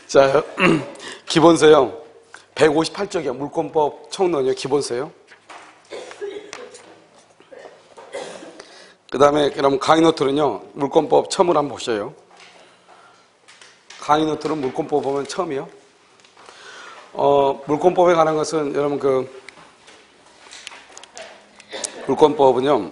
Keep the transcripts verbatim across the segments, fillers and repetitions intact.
자, 기본서요. 백오십팔 쪽이요. 물권법 청론이요. 기본서요. 그 다음에 그럼 강의 노트는요. 물권법 처음을 한번 보셔요. 강의 노트는 물권법 보면 처음이요. 어, 물권법에 관한 것은 여러분 그 물권법은요.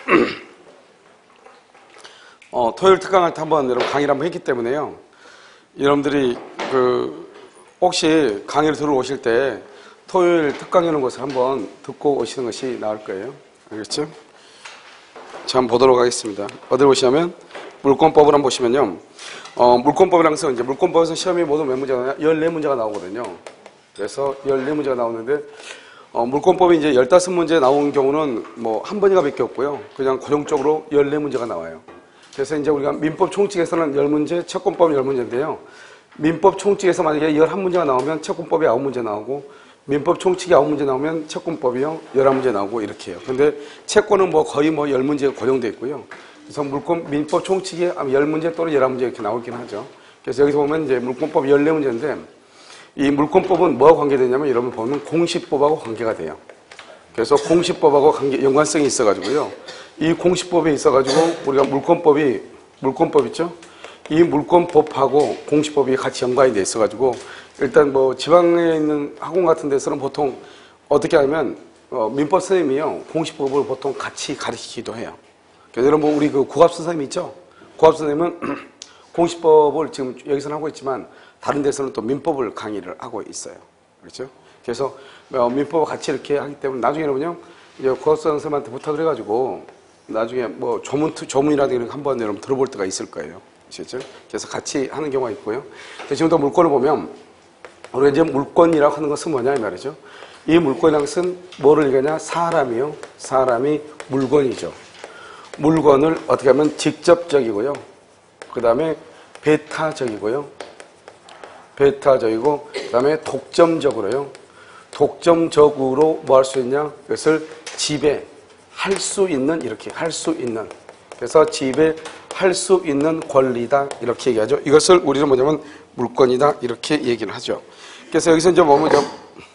어, 토요일 특강할 때 한번 여러분 강의를 한번 했기 때문에요. 여러분들이 그 혹시 강의를 들어오실 때 토요일 특강이라는 것을 한번 듣고 오시는 것이 나을 거예요. 알겠죠? 자, 한번 보도록 하겠습니다. 어디를 보시냐면 물권법을 한번 보시면요. 어, 물권법이라는 것은 이제 물권법에서 시험이 모두 몇 문제가 나오냐? 열네 문제가 나오거든요. 그래서 열네 문제가 나오는데 어, 물권법이 이제 열다섯 문제 나온 경우는 뭐 한 번인가 밖에 없고요. 그냥 고정적으로 열네 문제가 나와요. 그래서 이제 우리가 민법 총칙에서는 십 문제, 채권법은 십 문제인데요. 민법 총칙에서 만약에 십일 문제가 나오면 채권법이 아홉 문제 나오고, 민법 총칙이 아홉 문제 나오면 채권법이요, 십일 문제 나오고 이렇게 해요. 근데 채권은 뭐 거의 뭐 십 문제가 고정되어 있고요. 그래서 물권, 민법 총칙이 십 문제 또는 십일 문제 이렇게 나오긴 하죠. 그래서 여기서 보면 이제 물권법이 열네 문제인데, 이 물권법은 뭐와 관계되냐면 여러분 보면 공시법하고 관계가 돼요. 그래서 공시법하고 관계, 연관성이 있어가지고요. 이 공시법에 있어가지고 우리가 물권법이, 물권법 있죠? 이 물권법하고 공시법이 같이 연관이 돼 있어가지고 일단 뭐 지방에 있는 학원 같은 데서는 보통 어떻게 하면 어, 민법 선생님이요. 공시법을 보통 같이 가르치기도 해요. 그래서 여러분 우리 그 국합 선생님 있죠? 국합 선생님은 공시법을 지금 여기서는 하고 있지만 다른 데서는 또 민법을 강의를 하고 있어요. 그렇죠? 그래서 민법을 같이 이렇게 하기 때문에 나중에는요, 이제 국합 선생님한테 부탁을 해가지고 나중에 뭐 조문, 조문이라든가 이런 거 한번 여러분 들어볼 때가 있을 거예요. 아시겠죠? 그래서 같이 하는 경우가 있고요. 지금도 물권을 보면 우리가 이제 물권이라고 하는 것은 뭐냐 이 말이죠. 이 물권이라는 것은 뭐를 얘기하냐? 사람이요. 사람이 물건이죠. 물건을 어떻게 하면 직접적이고요. 그 다음에 배타적이고요. 배타적이고 그 다음에 독점적으로요. 독점적으로 뭐 할 수 있냐? 그것을 지배할 수 있는, 이렇게 할 수 있는. 그래서 지배할 수 있는 권리다. 이렇게 얘기하죠. 이것을 우리는 뭐냐면 물권이다. 이렇게 얘기를 하죠. 그래서 여기서 이제 뭐면 좀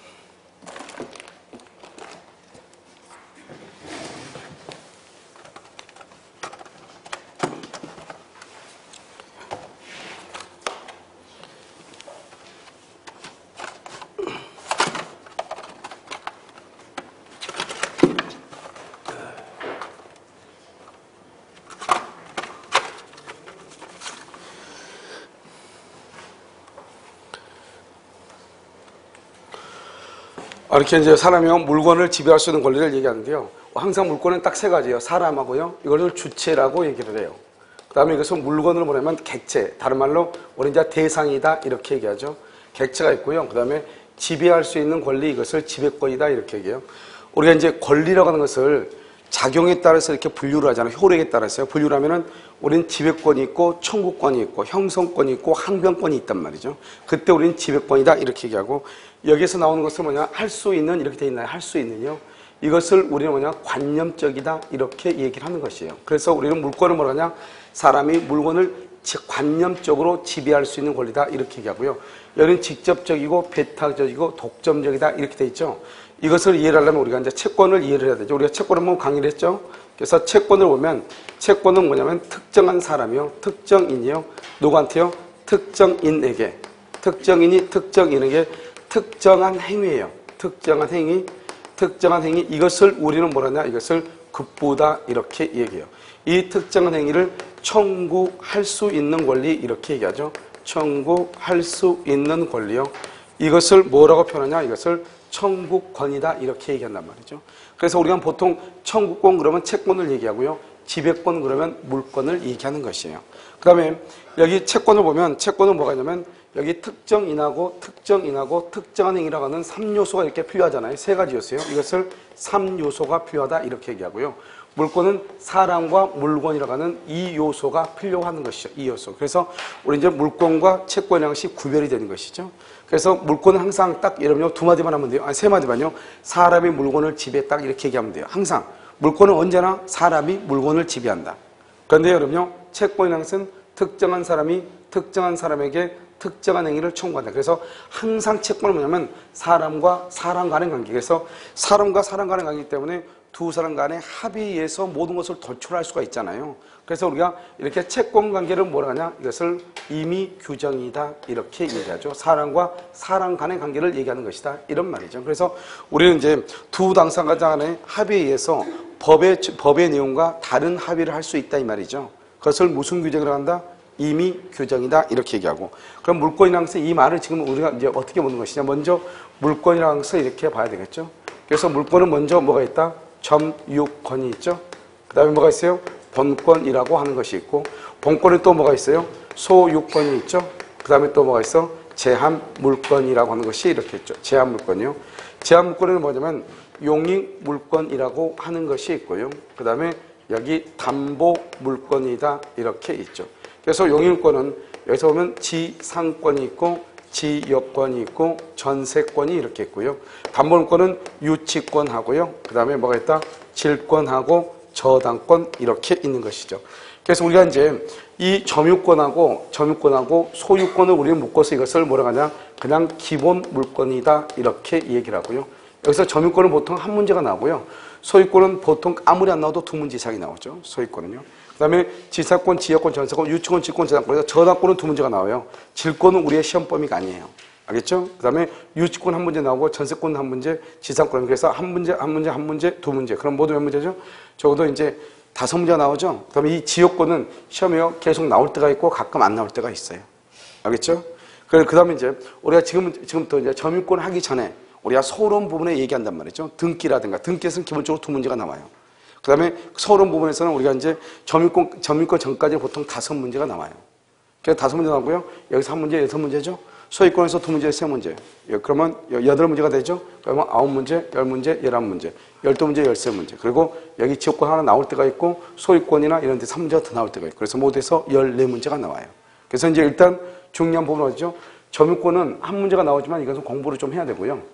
이렇게 이제 사람이 물건을 지배할 수 있는 권리를 얘기하는데요. 항상 물건은 딱 세 가지예요. 사람하고요. 이걸 주체라고 얘기를 해요. 그 다음에 이것은 물건을 뭐냐면 객체. 다른 말로 우리 이제 대상이다. 이렇게 얘기하죠. 객체가 있고요. 그 다음에 지배할 수 있는 권리, 이것을 지배권이다. 이렇게 얘기해요. 우리가 이제 권리라고 하는 것을 작용에 따라서 이렇게 분류를 하잖아요. 효력에 따라서요. 분류를 하면은 우리는 지배권이 있고 청구권이 있고 형성권이 있고 항변권이 있단 말이죠. 그때 우리는 지배권이다. 이렇게 얘기하고 여기에서 나오는 것은 뭐냐? 할 수 있는, 이렇게 돼 있나요? 할 수 있는요. 이것을 우리는 뭐냐? 관념적이다. 이렇게 얘기를 하는 것이에요. 그래서 우리는 물건을 뭐라 하냐? 사람이 물건을 관념적으로 지배할 수 있는 권리다. 이렇게 얘기하고요. 여기는 직접적이고 배타적이고 독점적이다. 이렇게 돼 있죠. 이것을 이해를 하려면 우리가 이제 채권을 이해를 해야 되죠. 우리가 채권을 한번 강의를 했죠. 그래서 채권을 보면 채권은 뭐냐면 특정한 사람이요. 특정인이요. 누구한테요? 특정인에게. 특정인이 특정인에게 특정한 행위예요. 특정한 행위, 특정한 행위. 이것을 우리는 뭐라냐? 이것을 급부다. 이렇게 얘기해요. 이 특정한 행위를 청구할 수 있는 권리. 이렇게 얘기하죠. 청구할 수 있는 권리요. 이것을 뭐라고 표현하냐? 이것을 청구권이다. 이렇게 얘기한단 말이죠. 그래서 우리가 보통 청구권 그러면 채권을 얘기하고요. 지배권 그러면 물권을 얘기하는 것이에요. 그 다음에 여기 채권을 보면 채권은 뭐가 있냐면 여기 특정인하고 특정인하고 특정한 행위라고 하는 삼 요소가 이렇게 필요하잖아요. 세 가지 요소예요. 이것을 삼 요소가 필요하다. 이렇게 얘기하고요. 물권은 사람과 물건이라고 하는 이 요소가 필요하는 것이죠. 이 요소. 그래서 우리 이제 물권과 채권이라는 것이 구별이 되는 것이죠. 그래서 물권은 항상 딱 여러분요 두 마디만 하면 돼요. 아니 세 마디만요. 사람이 물건을 지배 딱 이렇게 얘기하면 돼요. 항상 물권은 언제나 사람이 물건을 지배한다. 그런데 여러분요 채권이라는 것은 특정한 사람이 특정한 사람에게 특정한 행위를 청구한다. 그래서 항상 채권은 뭐냐면 사람과 사람 간의 관계. 그래서 사람과 사람 간의 관계이기 때문에 두 사람 간의 합의에 의해서 모든 것을 도출할 수가 있잖아요. 그래서 우리가 이렇게 채권 관계를 뭐라 하냐? 이것을 임의 규정이다. 이렇게 얘기하죠. 사람과 사람 간의 관계를 얘기하는 것이다. 이런 말이죠. 그래서 우리는 이제 두 당사자 간의 합의에 의해서 법의, 법의 내용과 다른 합의를 할 수 있다. 이 말이죠. 그것을 무슨 규정이라고 한다? 임의 규정이다. 이렇게 얘기하고. 그럼 물권이라는 것은 이 말을 지금 우리가 이제 어떻게 보는 것이냐. 먼저 물권이라는 것을 이렇게 봐야 되겠죠. 그래서 물권은 먼저 뭐가 있다? 점유권이 있죠. 그 다음에 뭐가 있어요? 본권이라고 하는 것이 있고, 본권에 또 뭐가 있어요? 소유권이 있죠. 그 다음에 또 뭐가 있어? 제한물권이라고 하는 것이 이렇게 있죠. 제한물권이요. 제한물권은 뭐냐면 용익물권이라고 하는 것이 있고요. 그 다음에 여기 담보물권이다. 이렇게 있죠. 그래서 용익물권은 여기서 보면 지상권이 있고 지역권이 있고 전세권이 이렇게 있고요. 담보물권은 유치권하고요. 그 다음에 뭐가 있다? 질권하고 저당권 이렇게 있는 것이죠. 그래서 우리가 이제 이 점유권하고 점유권하고 소유권을 우리는 묶어서 이것을 뭐라고 하냐? 그냥 기본 물권이다. 이렇게 얘기를 하고요. 여기서 점유권은 보통 한 문제가 나오고요. 소유권은 보통 아무리 안 나와도 두 문제 이상이 나오죠. 소유권은요. 그 다음에 지사권, 지역권, 전세권, 유치권, 질권, 저당권에서 저당권은 두 문제가 나와요. 질권은 우리의 시험 범위가 아니에요. 알겠죠? 그 다음에 유치권 한 문제 나오고 전세권 한 문제, 지상권. 그래서 한 문제, 한 문제, 한 문제, 두 문제. 그럼 모두 몇 문제죠? 적어도 이제 다섯 문제가 나오죠? 그 다음에 이 지역권은 시험에 계속 나올 때가 있고 가끔 안 나올 때가 있어요. 알겠죠? 그 다음에 이제 우리가 지금, 지금부터 이제 점유권 하기 전에 우리가 서론 부분에 얘기한단 말이죠. 등기라든가. 등기에서는 기본적으로 두 문제가 나와요. 그 다음에 서론 부분에서는 우리가 이제 점유권, 점유권 전까지 보통 다섯 문제가 나와요. 그래서 다섯 문제 나오고요. 여기서 한 문제, 여섯 문제죠. 소유권에서 두 문제, 세 문제. 그러면 여덟 문제가 되죠. 그러면 아홉 문제, 열 문제, 열한 문제, 열두 문제, 열세 문제. 그리고 여기 지역권 하나 나올 때가 있고 소유권이나 이런 데 삼 문제가 더 나올 때가 있고. 그래서 모두 해서 열네 문제가 나와요. 그래서 이제 일단 중요한 부분은 어디죠? 점유권은 한 문제가 나오지만 이것은 공부를 좀 해야 되고요.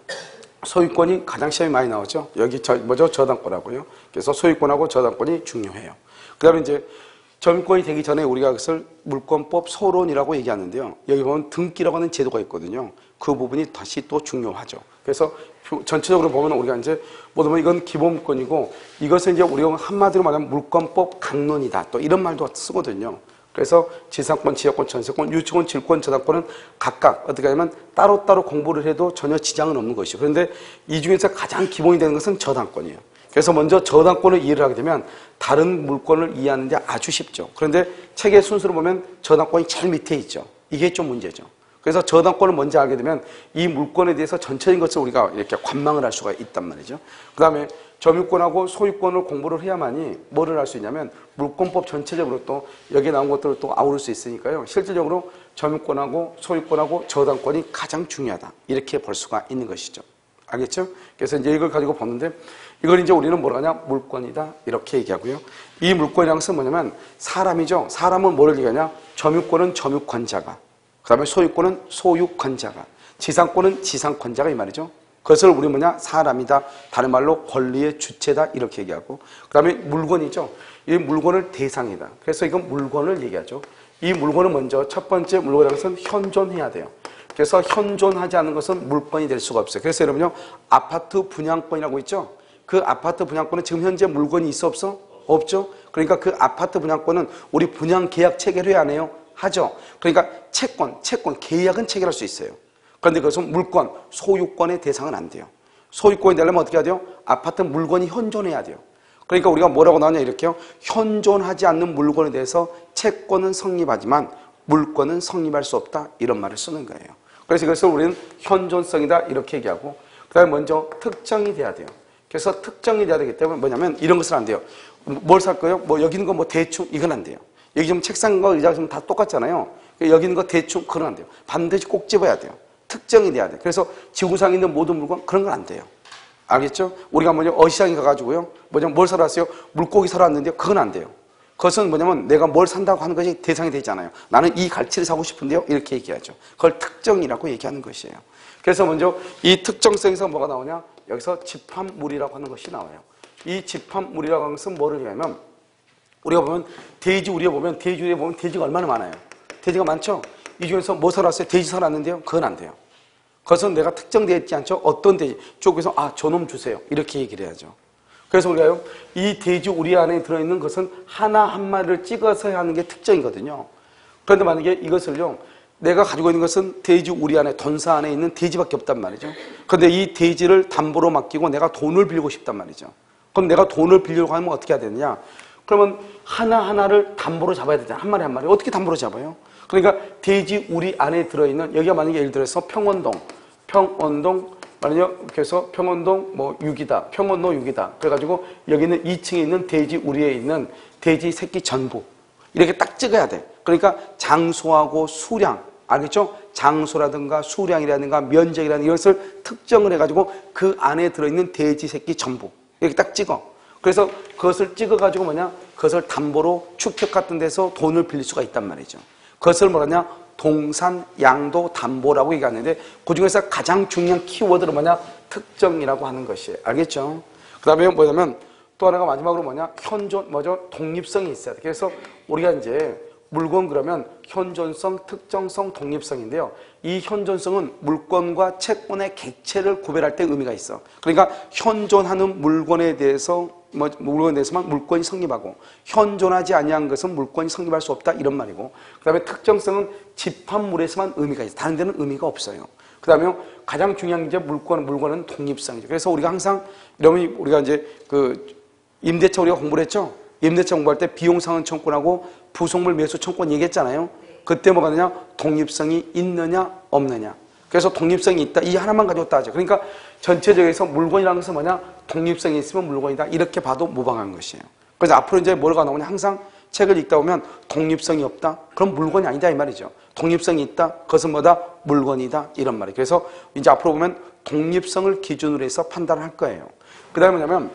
소유권이 가장 시험이 많이 나오죠. 여기 저, 뭐죠? 저당권하고요. 그래서 소유권하고 저당권이 중요해요. 그 다음에 이제 점유권이 되기 전에 우리가 그것을 물권법 소론이라고 얘기하는데요. 여기 보면 등기라고 하는 제도가 있거든요. 그 부분이 다시 또 중요하죠. 그래서 전체적으로 보면 우리가 이제 뭐든 이건 기본 물권이고 이것은 이제 우리가 한마디로 말하면 물권법 강론이다. 또 이런 말도 쓰거든요. 그래서 지상권, 지역권, 전세권, 유치권, 질권, 저당권은 각각 어떻게 하냐면 따로따로 공부를 해도 전혀 지장은 없는 것이죠. 그런데 이 중에서 가장 기본이 되는 것은 저당권이에요. 그래서 먼저 저당권을 이해를 하게 되면 다른 물권을 이해하는 데 아주 쉽죠. 그런데 책의 순서로 보면 저당권이 제일 밑에 있죠. 이게 좀 문제죠. 그래서 저당권을 먼저 알게 되면 이 물권에 대해서 전체적인 것을 우리가 이렇게 관망을 할 수가 있단 말이죠. 그 다음에 점유권하고 소유권을 공부를 해야만이 뭐를 할 수 있냐면 물권법 전체적으로 또 여기에 나온 것들을 또 아우를 수 있으니까요. 실질적으로 점유권하고 소유권하고 저당권이 가장 중요하다. 이렇게 볼 수가 있는 것이죠. 알겠죠? 그래서 이제 이걸 가지고 보는데 이걸 이제 우리는 뭐라 하냐? 물권이다. 이렇게 얘기하고요. 이 물권이라는 것은 뭐냐면 사람이죠. 사람은 뭐를 얘기하냐? 점유권은 점유권자가, 그 다음에 소유권은 소유권자가, 지상권은 지상권자가 이 말이죠. 그것을 우리 뭐냐? 사람이다. 다른 말로 권리의 주체다. 이렇게 얘기하고. 그 다음에 물건이죠. 이 물건을 대상이다. 그래서 이건 물건을 얘기하죠. 이 물건은 먼저 첫 번째 물건이라는 것은 현존해야 돼요. 그래서 현존하지 않는 것은 물건이 될 수가 없어요. 그래서 여러분요. 아파트 분양권이라고 있죠. 그 아파트 분양권은 지금 현재 물건이 있어 없어? 없죠. 그러니까 그 아파트 분양권은 우리 분양 계약 체결을 해야 안 해요? 하죠. 그러니까 채권, 채권, 계약은 체결할 수 있어요. 그런데 그것은 물권, 소유권의 대상은 안 돼요. 소유권이 되려면 어떻게 해야 돼요? 아파트 물건이 현존해야 돼요. 그러니까 우리가 뭐라고 나오냐 이렇게요. 현존하지 않는 물건에 대해서 채권은 성립하지만 물권은 성립할 수 없다. 이런 말을 쓰는 거예요. 그래서 이것을 우리는 현존성이다. 이렇게 얘기하고 그 다음에 먼저 특정이 돼야 돼요. 그래서 특정이 돼야 되기 때문에 뭐냐면 이런 것은 안 돼요. 뭘 살 거예요? 뭐 여기 있는 거 뭐 대충 이건 안 돼요. 여기 좀 책상과 의자가 좀 다 똑같잖아요. 여기 있는 거 대충 그건 안 돼요. 반드시 꼭 집어야 돼요. 특정이 돼야 돼요. 그래서 지구상에 있는 모든 물건 그런 건 안 돼요. 알겠죠? 우리가 뭐냐 어시장에 가가지고요. 뭐냐 뭘 사러 왔어요? 물고기 사러 왔는데요. 그건 안 돼요. 그것은 뭐냐면 내가 뭘 산다고 하는 것이 대상이 되잖아요. 나는 이 갈치를 사고 싶은데요. 이렇게 얘기하죠. 그걸 특정이라고 얘기하는 것이에요. 그래서 먼저 이 특정성에서 뭐가 나오냐? 여기서 집합물이라고 하는 것이 나와요. 이 집합물이라고 하는 것은 뭐를 얘기하면 우리가 보면 돼지 우리에 보면 돼지 우리에 보면 돼지가 얼마나 많아요. 돼지가 많죠. 이 중에서 뭐 살았어요? 돼지 살았는데요. 그건 안 돼요. 그것은 내가 특정되어 있지 않죠. 어떤 돼지 쪽에서 아 저놈 주세요 이렇게 얘기를 해야죠. 그래서 우리가요 이 돼지 우리 안에 들어있는 것은 하나 한 마리를 찍어서 하는 게 특정이거든요. 그런데 만약에 이것을요 내가 가지고 있는 것은 돼지 우리 안에 돈사 안에 있는 돼지밖에 없단 말이죠. 그런데 이 돼지를 담보로 맡기고 내가 돈을 빌고 싶단 말이죠. 그럼 내가 돈을 빌려고 하면 어떻게 해야 되느냐? 그러면 하나하나를 담보로 잡아야 되잖아요. 한 마리 한 마리. 어떻게 담보로 잡아요? 그러니까 돼지 우리 안에 들어있는 여기가 만약에 예를 들어서 평원동 평원동 말이요. 그래서 평원동 뭐 육이다. 평원로 육이다. 그래가지고 여기는 이 층에 있는 돼지 우리에 있는 돼지 새끼 전부 이렇게 딱 찍어야 돼. 그러니까 장소하고 수량 알겠죠? 장소라든가 수량이라든가 면적이라든가 이것을 특정을 해가지고 그 안에 들어있는 돼지 새끼 전부 이렇게 딱 찍어. 그래서 그것을 찍어가지고 뭐냐? 그것을 담보로 축협 같은 데서 돈을 빌릴 수가 있단 말이죠. 그것을 뭐냐? 동산, 양도, 담보라고 얘기하는데 그 중에서 가장 중요한 키워드는 뭐냐? 특정이라고 하는 것이에요. 알겠죠? 그 다음에 뭐냐면 또 하나가 마지막으로 뭐냐? 현존, 뭐죠? 독립성이 있어야 돼. 그래서 우리가 이제 물건 그러면 현존성, 특정성, 독립성인데요. 이 현존성은 물건과 채권의 객체를 구별할 때 의미가 있어. 그러니까 현존하는 물건에 대해서 뭐 물건에 대해서만 물건이 성립하고 현존하지 아니한 것은 물건이 성립할 수 없다 이런 말이고 그 다음에 특정성은 집합물에서만 의미가 있어. 다른 데는 의미가 없어요. 그 다음에 가장 중요한 게 이제 물건, 물건은 독립성이죠. 그래서 우리가 항상 이러면 우리가 이제 그 임대차 우리가 공부를 했죠. 임대차 공부할 때 비용상환 청구하고 부속물 매수 청구권 얘기했잖아요. 그때 뭐가 되냐? 독립성이 있느냐 없느냐. 그래서 독립성이 있다. 이 하나만 가지고 따져. 그러니까 전체적에서 물건이라는 것은 뭐냐? 독립성이 있으면 물건이다. 이렇게 봐도 무방한 것이에요. 그래서 앞으로 이제 뭐가 나오냐? 항상 책을 읽다 보면 독립성이 없다. 그럼 물건이 아니다 이 말이죠. 독립성이 있다. 그것은 뭐다? 물건이다. 이런 말이에요. 그래서 이제 앞으로 보면 독립성을 기준으로 해서 판단을 할 거예요. 그 다음에 뭐냐면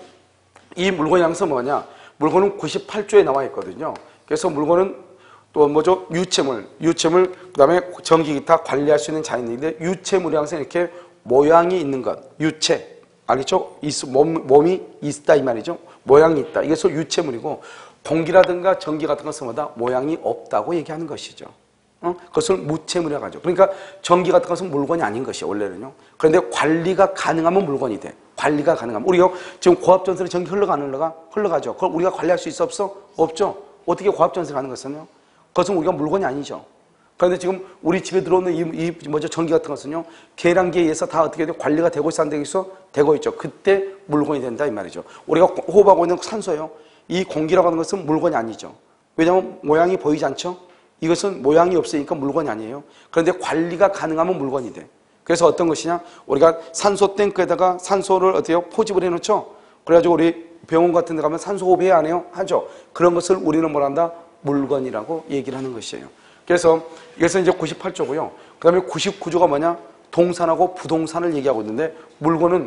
이 물건이라는 것은 뭐냐? 물건은 구십팔 조에 나와 있거든요. 그래서 물건은 또 뭐죠? 유체물, 유체물, 그 다음에 전기 기타 관리할 수 있는 자연인데 유체물이라는 것은 이렇게 모양이 있는 것, 유체, 알겠죠? 몸, 몸이 있다 이 말이죠. 모양이 있다. 이것을 유체물이고 공기라든가 전기 같은 것은 뭐다? 모양이 없다고 얘기하는 것이죠. 어? 그것을 무체물이라고 하죠. 그러니까 전기 같은 것은 물건이 아닌 것이에요. 원래는요. 그런데 관리가 가능하면 물건이 돼. 관리가 가능하면. 우리가 지금 고압전선에 전기 흘러가 안 흘러가? 흘러가죠. 그걸 우리가 관리할 수 있어 없어? 없죠. 어떻게 고압전선이 가는 것은요? 그것은 우리가 물건이 아니죠. 그런데 지금 우리 집에 들어오는 이, 이 뭐죠? 전기 같은 것은요. 계량기에 의해서 다 어떻게 돼? 관리가 되고 있어 안 되고 있어? 되고 있죠. 그때 물건이 된다 이 말이죠. 우리가 호흡하고 있는 산소요. 이 공기라고 하는 것은 물건이 아니죠. 왜냐하면 모양이 보이지 않죠? 이것은 모양이 없으니까 물건이 아니에요. 그런데 관리가 가능하면 물건이 돼. 그래서 어떤 것이냐? 우리가 산소 탱크에다가 산소를 어때요? 포집을 해놓죠? 그래가지고 우리 병원 같은 데 가면 산소 호흡해 안 해요? 하죠. 그런 것을 우리는 뭐라 한다? 물건이라고 얘기를 하는 것이에요. 그래서 이것은 이제 구십팔 조고요. 그 다음에 구십구 조가 뭐냐? 동산하고 부동산을 얘기하고 있는데 물건은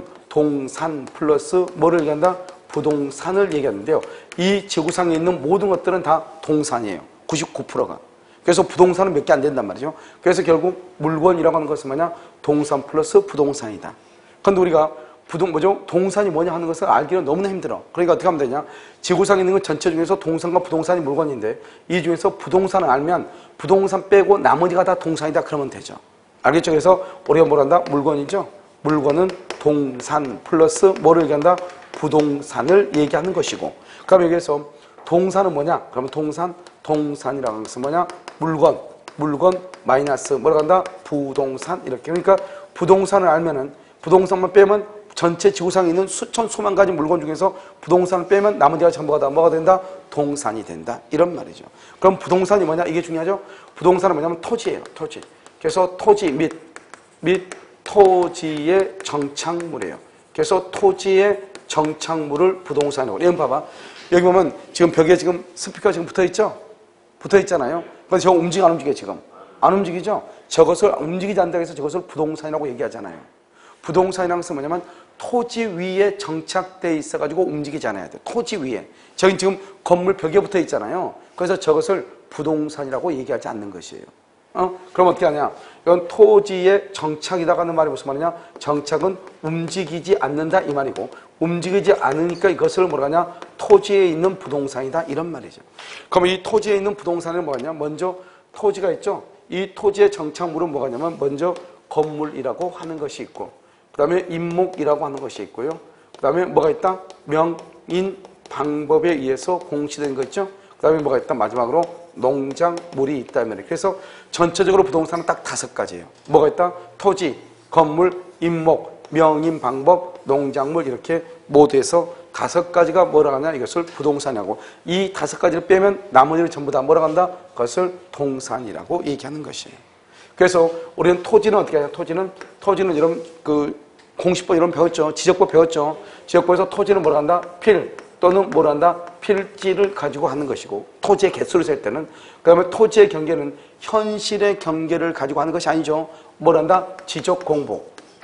동산 플러스 뭐를 얘기한다? 부동산을 얘기하는데요. 이 지구상에 있는 모든 것들은 다 동산이에요. 구십구 퍼센트가. 그래서 부동산은 몇 개 안 된단 말이죠. 그래서 결국 물건이라고 하는 것은 뭐냐? 동산 플러스 부동산이다. 그런데 우리가 부동, 뭐죠? 동산이 뭐냐 하는 것을 알기는 너무나 힘들어. 그러니까 어떻게 하면 되냐? 지구상에 있는 것 전체 중에서 동산과 부동산이 물건인데 이 중에서 부동산을 알면 부동산 빼고 나머지가 다 동산이다 그러면 되죠. 알겠죠? 그래서 우리가 뭘 한다? 물건이죠? 물건은 동산 플러스 뭐를 얘기한다? 부동산을 얘기하는 것이고 그럼 여기에서 동산은 뭐냐? 그러면 동산, 동산이라는 것은 뭐냐? 물건, 물건 마이너스 뭐라고 한다? 부동산 이렇게. 그러니까 부동산을 알면은 부동산만 빼면 전체 지구상에 있는 수천 수만 가지 물건 중에서 부동산을 빼면 나머지가 전부가 다 뭐가 된다? 동산이 된다. 이런 말이죠. 그럼 부동산이 뭐냐? 이게 중요하죠? 부동산은 뭐냐면 토지예요. 토지. 그래서 토지 및, 및 토지의 정착물이에요. 그래서 토지의 정착물을 부동산이라고. 여기 봐봐. 여기 보면 지금 벽에 지금 스피커가 지금 붙어 있죠? 붙어 있잖아요. 그런데 저거 움직여 안 움직여 지금? 안 움직이죠? 저것을 움직이지 않는다고 해서 저것을 부동산이라고 얘기하잖아요. 부동산이라는 것은 뭐냐면 토지 위에 정착돼 있어가지고 움직이지 않아야 돼. 토지 위에. 저기 지금 건물 벽에 붙어 있잖아요. 그래서 저것을 부동산이라고 얘기하지 않는 것이에요. 어? 그럼 어떻게 하냐? 이건 토지에 정착이라고 하는 말이 무슨 말이냐? 정착은 움직이지 않는다 이 말이고 움직이지 않으니까 이것을 뭐라 하냐? 토지에 있는 부동산이다. 이런 말이죠. 그럼 이 토지에 있는 부동산은 뭐냐? 먼저 토지가 있죠. 이 토지의 정착물은 뭐가냐면 먼저 건물이라고 하는 것이 있고, 그 다음에 임목이라고 하는 것이 있고요. 그 다음에 뭐가 있다? 명인 방법에 의해서 공시된 거 있죠. 그 다음에 뭐가 있다? 마지막으로 농작물이 있다. 그래서 전체적으로 부동산은 딱 다섯 가지예요. 뭐가 있다? 토지, 건물, 임목, 명인 방법, 농작물 이렇게 모두 해서 다섯 가지가 뭐라 하냐? 이것을 부동산이라고. 이 다섯 가지를 빼면 나머지를 전부 다 뭐라 한다? 그것을 동산이라고 얘기하는 것이에요. 그래서 우리는 토지는 어떻게 하냐? 토지는 토지는 이런 그 공시법 이런 배웠죠. 지적법 배웠죠. 지적법에서 토지는 뭐라 한다? 필 또는 뭐라 한다? 필지를 가지고 하는 것이고, 토지의 개수를 셀 때는, 그 다음에 토지의 경계는 현실의 경계를 가지고 하는 것이 아니죠. 뭐라 한다? 지적 공부.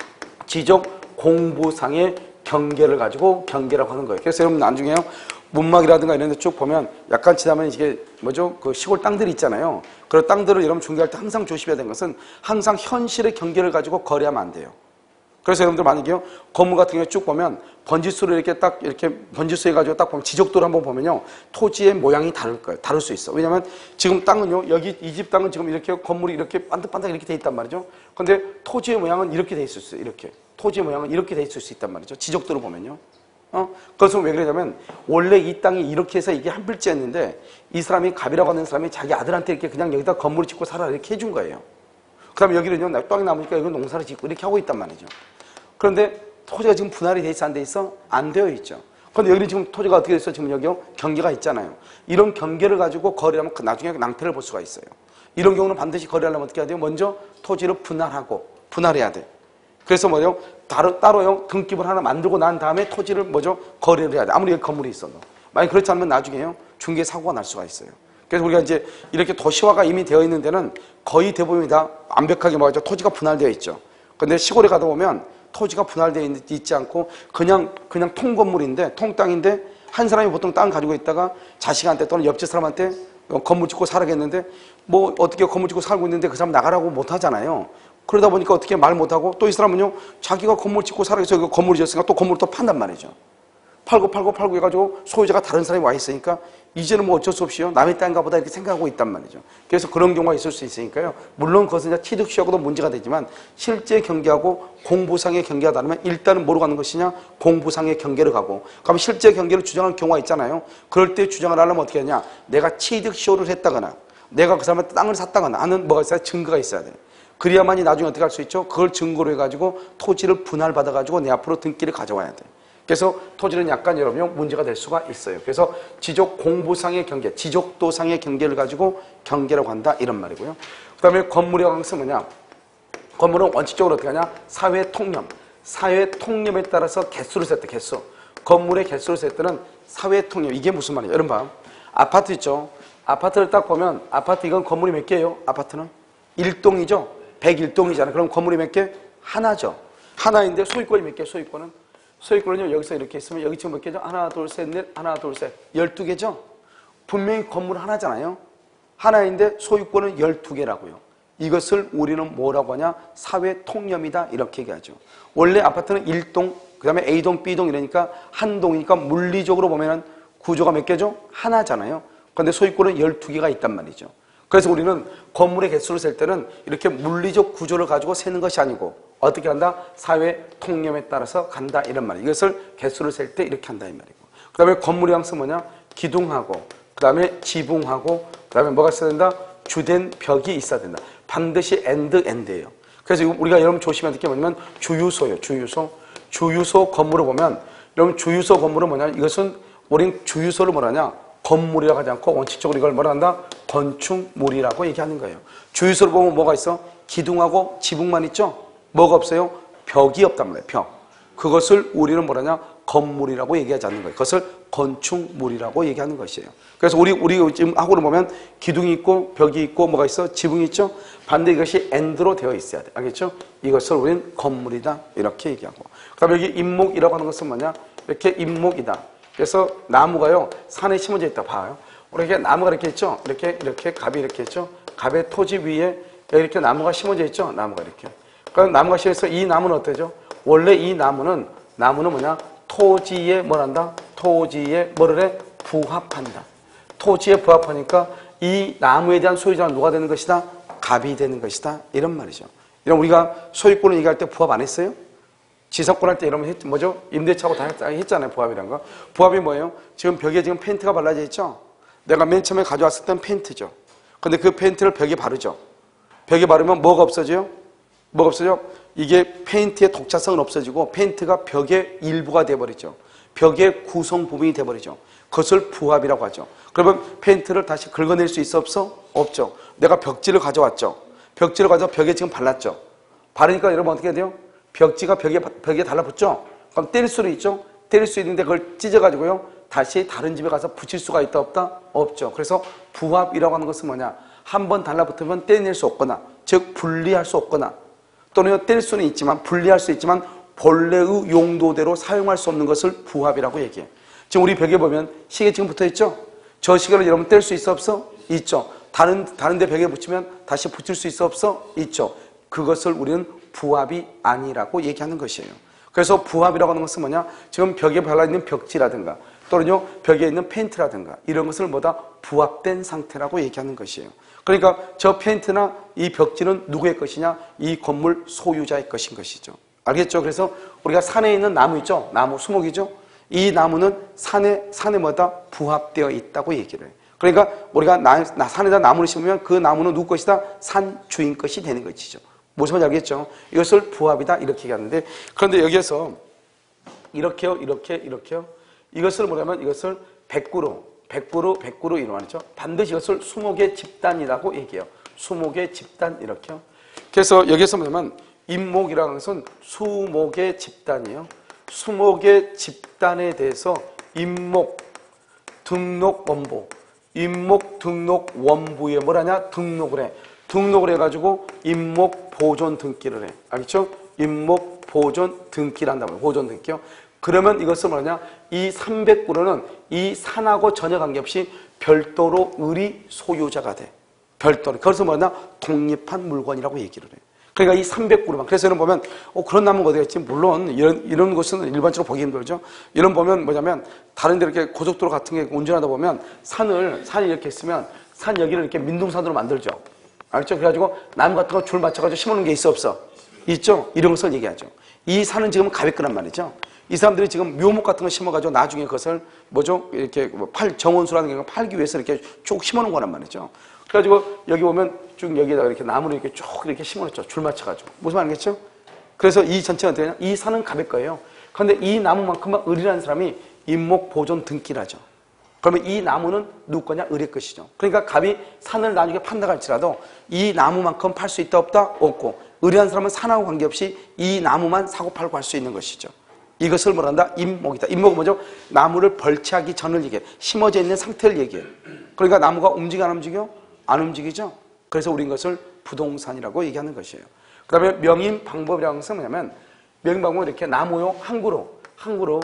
지적 공부상의 경계를 가지고 경계라고 하는 거예요. 그래서 여러분 나중에요, 문막이라든가 이런 데 쭉 보면 약간 지나면 이게 뭐죠? 그 시골 땅들이 있잖아요. 그런 땅들을 여러분 중개할 때 항상 조심해야 되는 것은 항상 현실의 경계를 가지고 거래하면 안 돼요. 그래서 여러분들 만약에요, 건물 같은 경우에 쭉 보면 번지수를 이렇게 딱 이렇게 번지수 해가지고 딱 보면 지적도를 한번 보면요, 토지의 모양이 다를 거예요. 다를 수 있어. 왜냐면 지금 땅은요, 여기 이 집 땅은 지금 이렇게 건물이 이렇게 반듯반듯 이렇게 돼 있단 말이죠. 근데 토지의 모양은 이렇게 돼 있을 수 있어요. 이렇게. 토지의 모양은 이렇게 돼 있을 수 있단 말이죠. 지적도를 보면요. 어? 그것은 왜 그러냐면 원래 이 땅이 이렇게 해서 이게 한 필지였는데 이 사람이 갑이라고 하는 사람이 자기 아들한테 이렇게 그냥 여기다 건물을 짓고 살아 이렇게 해준 거예요. 그 다음에 여기는요, 땅이 남으니까 여기 농사를 짓고 이렇게 하고 있단 말이죠. 그런데 토지가 지금 분할이 돼 있어, 안 돼 있어? 안 되어 있죠. 그런데 여기는 지금 토지가 어떻게 됐어? 지금 여기요, 경계가 있잖아요. 이런 경계를 가지고 거래하면 나중에 낭패를 볼 수가 있어요. 이런 경우는 반드시 거래하려면 어떻게 해야 돼요? 먼저 토지를 분할하고, 분할해야 돼. 그래서 뭐죠? 따로, 따로요, 등기부를 하나 만들고 난 다음에 토지를 뭐죠? 거래를 해야 돼. 아무리 여기 건물이 있어도. 만약 그렇지 않으면 나중에요, 중개 사고가 날 수가 있어요. 그래서 우리가 이제 이렇게 도시화가 이미 되어 있는 데는 거의 대부분이 다 완벽하게 뭐죠? 토지가 분할되어 있죠. 근데 시골에 가다 보면 토지가 분할되어 있지 않고 그냥, 그냥 통건물인데, 통땅인데, 한 사람이 보통 땅 가지고 있다가 자식한테 또는 옆집 사람한테 건물 짓고 살아겠는데, 뭐 어떻게 건물 짓고 살고 있는데 그 사람 나가라고 못 하잖아요. 그러다 보니까 어떻게 말 못하고, 또 이 사람은요, 자기가 건물 짓고 살아서 건물 지었으니까 또 건물을 또 판단 말이죠. 팔고 팔고 팔고 해가지고 소유자가 다른 사람이 와 있으니까 이제는 뭐 어쩔 수 없이요, 남의 땅인가 보다 이렇게 생각하고 있단 말이죠. 그래서 그런 경우가 있을 수 있으니까요, 물론 그것은 이제 취득시하고도 문제가 되지만 실제 경계하고 공부상의 경계가 다르면 일단은 뭐로 가는 것이냐? 공부상의 경계를 가고, 그럼 실제 경계를 주장할 경우가 있잖아요. 그럴 때 주장을 하려면 어떻게 하냐? 내가 취득시효를 했다거나 내가 그 사람한테 땅을 샀다거나 하는 뭐가 있어야, 증거가 있어야 돼요. 그래야만이 나중에 어떻게 할 수 있죠? 그걸 증거로 해가지고 토지를 분할받아가지고 내 앞으로 등기를 가져와야 돼. 그래서 토지는 약간 여러분 문제가 될 수가 있어요. 그래서 지적 공부상의 경계, 지적도상의 경계를 가지고 경계라고 한다, 이런 말이고요. 그 다음에 건물이라고 하는 것은 뭐냐? 건물은 원칙적으로 어떻게 하냐? 사회 통념. 사회 통념에 따라서 개수를 셌대, 개수. 건물의 개수를 셀 때는 사회 통념. 이게 무슨 말이에요? 여러분 봐. 아파트 있죠? 아파트를 딱 보면, 아파트 이건 건물이 몇 개예요? 아파트는? 일 동이죠? 백일 동이잖아요. 그럼 건물이 몇 개? 하나죠. 하나인데 소유권이 몇 개? 소유권은? 소유권은요, 여기서 이렇게 있으면 여기 지금 몇 개죠? 하나, 둘, 셋, 넷, 하나, 둘, 셋. 열두 개죠? 분명히 건물 하나잖아요? 하나인데 소유권은 열두 개라고요. 이것을 우리는 뭐라고 하냐? 사회 통념이다, 이렇게 얘기하죠. 원래 아파트는 일 동, 그 다음에 A동, B동 이러니까 한 동이니까 물리적으로 보면은 구조가 몇 개죠? 하나잖아요. 그런데 소유권은 열두 개가 있단 말이죠. 그래서 우리는 건물의 개수를 셀 때는 이렇게 물리적 구조를 가지고 세는 것이 아니고 어떻게 한다? 사회 통념에 따라서 간다, 이런 말이에요. 이것을 개수를 셀 때 이렇게 한다, 이 말이고. 그 다음에 건물의 양식은 뭐냐? 기둥하고, 그 다음에 지붕하고, 그 다음에 뭐가 있어야 된다? 주된 벽이 있어야 된다. 반드시 엔드, 엔드예요. 그래서 우리가 여러분 조심해야 될 게 뭐냐면 주유소예요, 주유소. 주유소 건물을 보면, 여러분 주유소 건물은 뭐냐? 이것은 우린 주유소를 뭐라냐? 건물이라고 하지 않고 원칙적으로 이걸 뭐라 한다? 건축물이라고 얘기하는 거예요. 주유소를 보면 뭐가 있어? 기둥하고 지붕만 있죠? 뭐가 없어요? 벽이 없단 말이에요, 벽. 그것을 우리는 뭐라냐? 건물이라고 얘기하지 않는 거예요. 그것을 건축물이라고 얘기하는 것이에요. 그래서 우리, 우리 지금 학원을 보면 기둥이 있고 벽이 있고 뭐가 있어? 지붕이 있죠? 반대 이것이 엔드로 되어 있어야 돼. 알겠죠? 이것을 우리는 건물이다, 이렇게 얘기하고. 그 다음에 여기 임목이라고 하는 것은 뭐냐? 이렇게 임목이다. 그래서 나무가요, 산에 심어져 있다, 봐요. 우리 이렇게 나무가 이렇게 있죠? 이렇게, 이렇게 갑이 이렇게 있죠? 갑의 토지 위에 이렇게 나무가 심어져 있죠? 나무가 이렇게. 그럼 나무가 심어서 이 나무는 어때죠? 원래 이 나무는, 나무는 뭐냐? 토지에 뭐란다? 토지에 뭐를 해? 부합한다. 토지에 부합하니까 이 나무에 대한 소유자는 누가 되는 것이다? 갑이 되는 것이다. 이런 말이죠. 이런 우리가 소유권을 얘기할 때 부합 안 했어요? 지석권 할 때 이러면 했, 뭐죠? 임대차고 다 했잖아요. 부합이란 거. 부합이 뭐예요? 지금 벽에 지금 페인트가 발라져 있죠? 내가 맨 처음에 가져왔을 땐 페인트죠. 근데 그 페인트를 벽에 바르죠. 벽에 바르면 뭐가 없어져요? 뭐가 없어져? 이게 페인트의 독자성은 없어지고 페인트가 벽의 일부가 돼버리죠. 벽의 구성 부분이 돼버리죠. 그것을 부합이라고 하죠. 그러면 페인트를 다시 긁어낼 수 있어 없어? 없죠. 내가 벽지를 가져왔죠. 벽지를 가져와 벽에 지금 발랐죠. 바르니까 여러분 어떻게 돼요? 벽지가 벽에, 벽에 달라붙죠? 그럼 때릴 수는 있죠? 때릴 수 있는데 그걸 찢어가지고요. 다시 다른 집에 가서 붙일 수가 있다 없다? 없죠. 그래서 부합이라고 하는 것은 뭐냐? 한번 달라붙으면 떼낼 수 없거나, 즉 분리할 수 없거나, 또는 뗄 수는 있지만 분리할 수 있지만 본래의 용도대로 사용할 수 없는 것을 부합이라고 얘기해요. 지금 우리 벽에 보면 시계 지금 붙어 있죠? 저 시계를 여러분 뗄 수 있어 없어? 있죠. 다른 다른 데 벽에 붙이면 다시 붙일 수 있어 없어? 있죠. 그것을 우리는 부합이 아니라고 얘기하는 것이에요. 그래서 부합이라고 하는 것은 뭐냐? 지금 벽에 발라있는 벽지라든가 또는요 벽에 있는 페인트라든가 이런 것을 뭐다? 부합된 상태라고 얘기하는 것이에요. 그러니까 저 페인트나 이 벽지는 누구의 것이냐? 이 건물 소유자의 것인 것이죠. 알겠죠? 그래서 우리가 산에 있는 나무 있죠? 나무, 수목이죠? 이 나무는 산에, 산에 뭐다? 부합되어 있다고 얘기를 해요. 그러니까 우리가 나, 나, 산에다 나무를 심으면 그 나무는 누구 것이다? 산 주인 것이 되는 것이죠. 무슨 말인지 알겠죠? 이것을 부합이다 이렇게 얘기하는데, 그런데 여기에서 이렇게요, 이렇게, 이렇게요. 이것을 뭐냐면 이것을 백구로, 백구로, 백구로 이루어하죠. 반드시 이것을 수목의 집단이라고 얘기해요. 수목의 집단 이렇게요. 그래서 여기에서 뭐냐면 임목이라는 것은 수목의 집단이에요. 수목의 집단에 대해서 임목, 등록, 원부, 임목, 등록, 원부에 뭐라냐? 등록을 해. 등록을 해가지고 임목, 보존, 등기를 해. 알겠죠? 임목, 보존, 등기를 한다고요. 보존, 등기요. 그러면 이것은 뭐냐? 이 삼백 구로는 이 산하고 전혀 관계없이 별도로 을이 소유자가 돼. 별도로. 그래서 뭐냐? 독립한 물건이라고 얘기를 해. 그러니까 이 삼백 구로만. 그래서 이런 보면, 어, 그런 나무가 어디가 있지? 물론, 이런, 이런 것은 일반적으로 보기 힘들죠. 이런 보면 뭐냐면, 다른 데 이렇게 고속도로 같은 게 운전하다 보면, 산을, 산이 이렇게 있으면, 산 여기를 이렇게 민둥산으로 만들죠. 알죠? 그래가지고, 나무 같은 거 줄 맞춰가지고 심어놓은 게 있어, 없어? 있죠? 이런 것을 얘기하죠. 이 산은 지금 가볍거란 말이죠. 이 사람들이 지금 묘목 같은 거 심어가지고 나중에 그것을 뭐죠? 이렇게 팔, 정원수라는 게 팔기 위해서 이렇게 쭉 심어놓은 거란 말이죠. 그래가지고 여기 보면 쭉 여기다가 이렇게 나무를 이렇게 쭉 이렇게 심어놓죠. 줄 맞춰가지고. 무슨 말이겠죠? 그래서 이 전체가 어떻게 되냐? 이 산은 가볍거예요. 그런데 이 나무만큼만 을이라는 사람이 임목 보존 등기를 하죠. 그러면 이 나무는 누구 거냐? 을의 것이죠. 그러니까 갑이 산을 나중에 판다 할지라도 이 나무만큼 팔 수 있다 없다? 없고 을이라는 사람은 산하고 관계없이 이 나무만 사고 팔고 할 수 있는 것이죠. 이것을 뭐란다? 임목이다. 임목은 뭐죠? 나무를 벌채하기 전을 얘기해. 심어져 있는 상태를 얘기해. 그러니까 나무가 움직여 안 움직여? 안 움직이죠? 그래서 우린 것을 부동산이라고 얘기하는 것이에요. 그 다음에 명인 방법이라는 것은 뭐냐면 명인 방법은 이렇게 나무요 항구로 항구로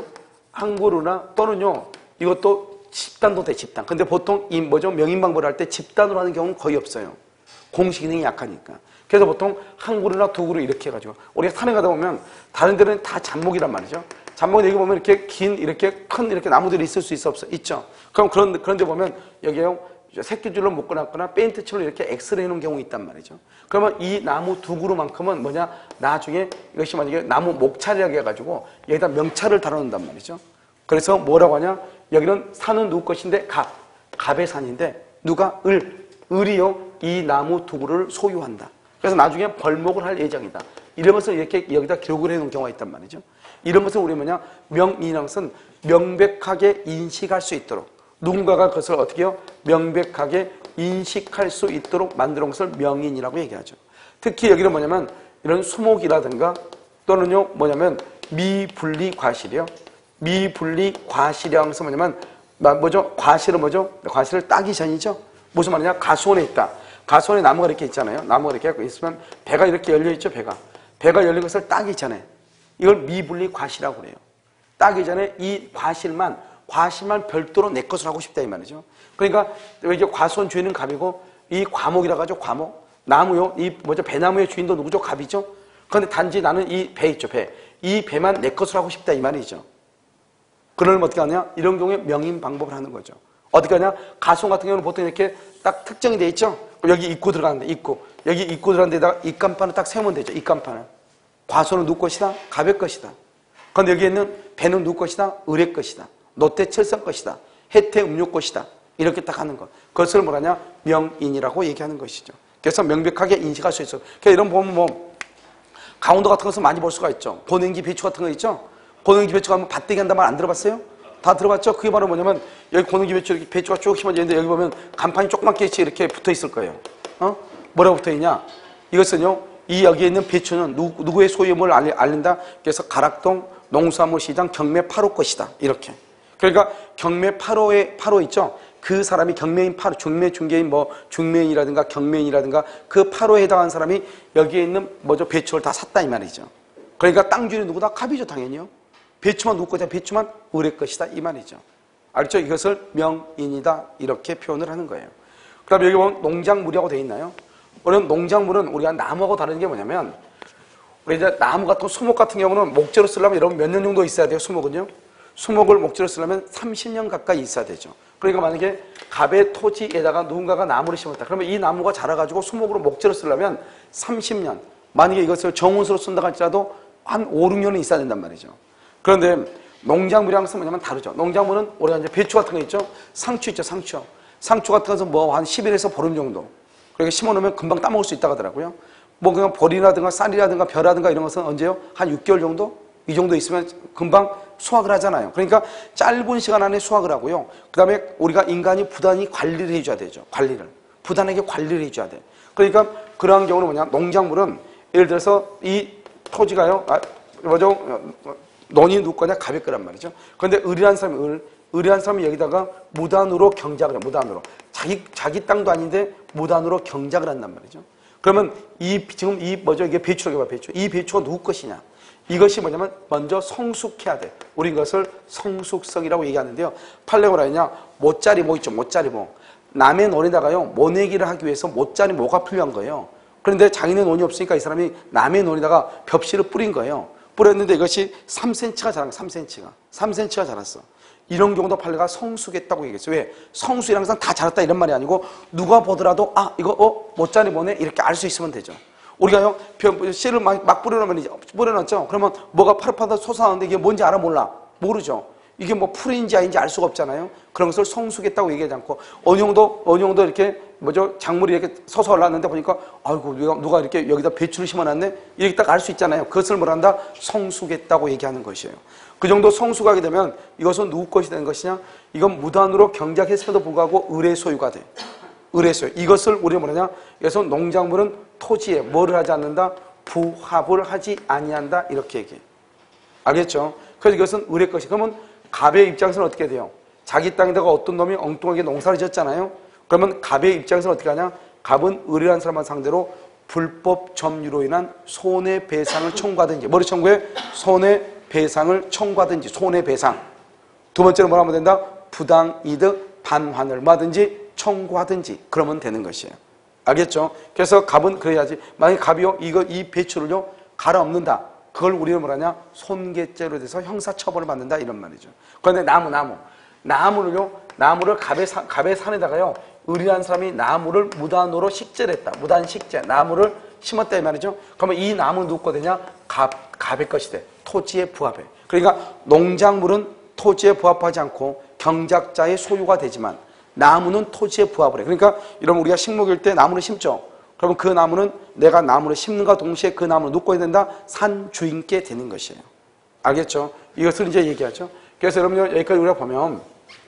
항구로나 또는요 이것도 집단도 돼 집단. 근데 보통 이 뭐죠? 명인 방법을 할 때 집단으로 하는 경우는 거의 없어요. 공식 기능이 약하니까. 그래서 보통 한 그루나 두 그루 이렇게 해가지고 우리가 산에 가다 보면 다른 데는 다 잡목이란 말이죠. 잡목은 여기 보면 이렇게 긴 이렇게 큰 이렇게 나무들이 있을 수 있어 없어? 있죠. 그럼 그런 그런데 보면 여기요 새끼줄로 묶어놨거나 페인트칠로 이렇게 X를 해놓은 경우 있단 말이죠. 그러면 이 나무 두 그루만큼은 뭐냐? 나중에 이것이 만약에 나무 목차리라고 해가지고 여기다 명찰을 달아놓는단 말이죠. 그래서 뭐라고 하냐? 여기는 산은 누구 것인데 갑, 갑의 산인데 누가 을, 을이요 이 나무 두 그루를 소유한다. 그래서 나중에 벌목을 할 예정이다. 이런 것을 이렇게 여기다 기록을 해놓은 경우가 있단 말이죠. 이런 것을 우리 뭐냐? 명인이라는 것은 명백하게 인식할 수 있도록 누군가가 그것을 어떻게 해요? 명백하게 인식할 수 있도록 만들어 놓은 것을 명인이라고 얘기하죠. 특히 여기는 뭐냐면 이런 수목이라든가 또는요 뭐냐면 미분리 과실이요. 미분리 과실이라는 것은 뭐냐면 뭐죠? 과실은 뭐죠? 과실을 따기 전이죠. 무슨 말이냐? 가수원에 있다. 가수원에 나무가 이렇게 있잖아요. 나무가 이렇게 있으면 배가 이렇게 열려있죠. 배가. 배가 열린 것을 따기 전에 이걸 미분리 과실이라고 그래요. 따기 전에 이 과실만 과실만 별도로 내 것으로 하고 싶다 이 말이죠. 그러니까 이게 과수원 주인은 갑이고 이 과목이라고 하죠. 과목. 나무요. 이 뭐죠? 배나무의 주인도 누구죠? 갑이죠. 그런데 단지 나는 이 배 있죠. 배. 이 배만 내 것으로 하고 싶다 이 말이죠. 그러면 어떻게 하냐? 이런 경우에 명인 방법을 하는 거죠. 어떻게 하냐? 가송 같은 경우는 보통 이렇게 딱 특정이 돼 있죠? 여기 입구 들어가는데, 입구. 여기 입구 들어가는 데다가 입간판을 딱 세우면 되죠, 입간판을. 과소는 누구 것이다? 갑의 것이다. 그런데 여기 있는 배는 누구 것이다? 을의 것이다. 노태 철성 것이다. 해태 음료 것이다. 이렇게 딱 하는 것. 그것을 뭐라냐? 명인이라고 얘기하는 것이죠. 그래서 명백하게 인식할 수 있어요. 그러니까 이런 보면 뭐, 강원도 같은 것을 많이 볼 수가 있죠. 고냉기 배추 같은 거 있죠? 고냉기 배추가 하면 밭대기 한단 말 안 들어봤어요? 다 들어봤죠? 그게 바로 뭐냐면, 여기 고냉기 배추, 이렇게 배추가 쭉 심어져 있는데, 여기 보면 간판이 조그맣게 이렇게 붙어 있을 거예요. 어? 뭐라고 붙어 있냐? 이것은요, 이 여기에 있는 배추는 누구, 누구의 소유임을 알린다? 그래서 가락동 농수산물시장 경매 팔 호 것이다. 이렇게. 그러니까 경매 팔 호에, 팔 호 있죠? 그 사람이 경매인 팔 호, 중매, 중개인 뭐, 중매인이라든가 경매인이라든가 그 팔 호에 해당하는 사람이 여기에 있는 뭐죠? 배추를 다 샀다 이 말이죠. 그러니까 땅주인이 누구다? 갑이죠, 당연히요. 배추만 누구 거냐? 배추만 을의 것이다 이 말이죠. 알죠? 이것을 명인이다 이렇게 표현을 하는 거예요. 그 다음에 여기 보면 농작물이라고 되어 있나요? 우리는 농작물은 우리가 나무하고 다른 게 뭐냐면, 우리 이제 나무 같은 수목 같은 경우는 목재로 쓰려면 여러분 몇 년 정도 있어야 돼요, 수목은요? 수목을 목재로 쓰려면 삼십 년 가까이 있어야 되죠. 그러니까 만약에 갑의 토지에다가 누군가가 나무를 심었다. 그러면 이 나무가 자라가지고 수목으로 목재로 쓰려면 삼십 년. 만약에 이것을 정운수로 쓴다 할지라도 한 오, 육 년은 있어야 된단 말이죠. 그런데 농작물이랑 뭐냐면 다르죠. 농작물은 우리가 이제 배추 같은 거 있죠? 상추 있죠, 상추. 상추 같은 것은 뭐 한 십 일에서 보름 정도. 그렇게 심어놓으면 금방 따먹을 수 있다고 하더라고요. 뭐 그냥 벌이라든가 쌀이라든가 벼라든가 이런 것은 언제요? 한 육 개월 정도? 이 정도 있으면 금방 수확을 하잖아요. 그러니까 짧은 시간 안에 수확을 하고요. 그 다음에 우리가 인간이 부단히 관리를 해줘야 되죠. 관리를. 부단하게 관리를 해줘야 돼. 그러니까 그러한 경우는 뭐냐? 농작물은 예를 들어서 이 토지가요. 아, 뭐죠? 논이 누구 거냐? 갑의 거란 말이죠. 그런데 을이라는 사람이 을, 을이라는 사람이 여기다가 무단으로 경작을 해. 무단으로. 자기, 자기 땅도 아닌데 무단으로 경작을 한단 말이죠. 그러면 이, 지금 이 뭐죠? 이게 배추라고 해봐, 배추. 이 배추가 누구 것이냐? 이것이 뭐냐면 먼저 성숙해야 돼. 우리 이것을 성숙성이라고 얘기하는데요. 팔레고라 했냐? 모짜리 모 있죠? 모짜리 모. 남의 논에다가요, 모내기를 하기 위해서 모짜리 모가 필요한 거예요. 그런데 자기네 논이 없으니까 이 사람이 남의 논에다가 벽실을 뿌린 거예요. 뿌렸는데 이것이 삼 센티미터가 자란 거예요. 삼 센티미터가. 삼 센티미터가 자랐어. 이런 경우도 팔레가 성숙했다고 얘기했어요. 왜? 성숙이랑 항상 다 자랐다 이런 말이 아니고 누가 보더라도 아 이거 어 모짜리 뭐네 이렇게 알 수 있으면 되죠. 우리가요 씨를 막, 막 뿌려놓으면 뿌려놨죠. 그러면 뭐가 파릇파릇 솟아나는데 이게 뭔지 알아 몰라? 모르죠. 이게 뭐 풀인지 아닌지 알 수가 없잖아요. 그런 것을 성숙했다고 얘기하지 않고 어느 정도 어느 정도 이렇게 뭐죠 작물이 이렇게 서서 올랐는데 보니까 아이고 누가, 누가 이렇게 여기다 배추를 심어놨네 이렇게 딱 알 수 있잖아요. 그것을 뭐란다? 성숙했다고 얘기하는 것이에요. 그 정도 성숙하게 되면 이것은 누구 것이 되는 것이냐? 이건 무단으로 경작했음에도 불구하고 을의 소유가 돼. 을의 소유. 이것을 우리가 뭐냐냐? 그래서 농작물은 토지에 뭐를 하지 않는다? 부합을 하지 아니한다. 이렇게 얘기해. 알겠죠? 그래서 이것은 을의 것이. 그러면 갑의 입장에서는 어떻게 돼요? 자기 땅에다가 어떤 놈이 엉뚱하게 농사를 지었잖아요. 그러면 갑의 입장에서는 어떻게 하냐? 갑은 을이라는 사람을 상대로 불법 점유로 인한 손해배상을 청구하든지 뭐를 청구해? 손해배상을 청구하든지 손해배상. 두 번째로 뭐라 하면 된다? 부당이득 반환을 뭐하든지 청구하든지 그러면 되는 것이에요. 알겠죠? 그래서 갑은 그래야지. 만약에 갑이요 이거 이 배추를요 갈아엎는다. 그걸 우리는 뭐라냐? 손괴죄로 돼서 형사처벌을 받는다 이런 말이죠. 그런데 나무 나무 나무를요 나무를 갑의, 사, 갑의 산에다가요 을이라는 사람이 나무를 무단으로 식재를 했다. 무단 식재 나무를 심었다 이 말이죠. 그러면 이 나무는 누구 거 되냐? 갑, 갑의 것이 돼. 토지에 부합해. 그러니까 농작물은 토지에 부합하지 않고 경작자의 소유가 되지만 나무는 토지에 부합을 해. 그러니까 여러분 우리가 식목일 때 나무를 심죠. 그러면 그 나무는 내가 나무를 심는과 동시에 그 나무를 누구 거 된다? 산 주인께 되는 것이에요. 알겠죠? 이것을 이제 얘기하죠. 그래서 여러분 여기까지 우리가 보면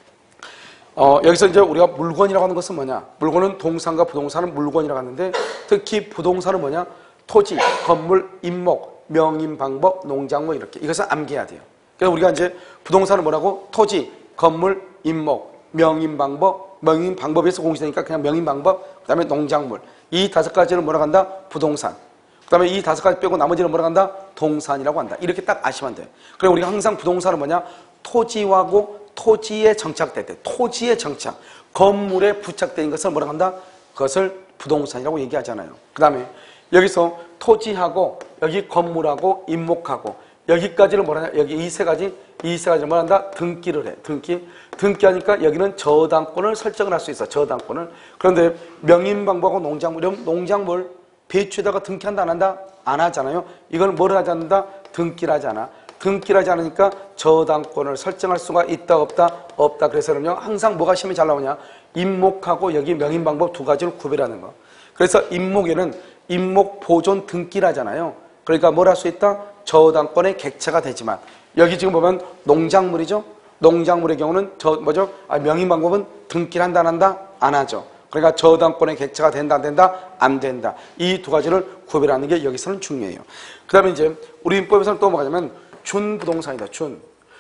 어, 여기서 이제 우리가 물건이라고 하는 것은 뭐냐? 물건은 동산과 부동산은 물건이라고 하는데 특히 부동산은 뭐냐? 토지, 건물, 임목, 명인 방법, 농작물 이렇게 이것을 암기해야 돼요. 그래서 우리가 이제 부동산은 뭐라고? 토지, 건물, 임목, 명인 방법, 명인 방법에서 공시되니까 그냥 명인 방법, 그 다음에 농작물 이 다섯 가지를 뭐라고 한다? 부동산. 그 다음에 이 다섯 가지 빼고 나머지는 뭐라고 한다? 동산이라고 한다. 이렇게 딱 아시면 돼요. 그래서 우리가 항상 부동산은 뭐냐? 토지하고 토지에 정착될 때, 토지에 정착, 건물에 부착된 것을 뭐라고 한다? 그것을 부동산이라고 얘기하잖아요. 그 다음에 여기서 토지하고 여기 건물하고 임목하고 여기까지를 뭐라냐? 여기 이 세 가지, 이 세 가지를 뭐란다? 등기를 해. 등기. 등기하니까 여기는 저당권을 설정을 할 수 있어. 저당권을. 그런데 명인방법하고 농작물, 이런 농작물 배추에다가 등기한다 안 한다? 안 하잖아요. 이건 뭘 하지 않는다? 등기를 하지 않아. 등기를 하지 않으니까 저당권을 설정할 수가 있다 없다? 없다. 그래서 그럼요. 항상 뭐가 시험에 잘 나오냐? 임목하고 여기 명인방법 두 가지를 구별하는 거. 그래서 임목에는 임목 보존 등기를 하잖아요. 그러니까 뭘 할 수 있다? 저당권의 객체가 되지만 여기 지금 보면 농작물이죠. 농작물의 경우는 저 뭐죠? 아, 명인방법은 등기를 한다 안 한다? 안 하죠. 그러니까 저당권의 객체가 된다 안 된다? 안 된다. 이 두 가지를 구별하는 게 여기서는 중요해요. 그 다음에 이제 우리 민법에서는 또 뭐가 냐면 준부동산이다. 준.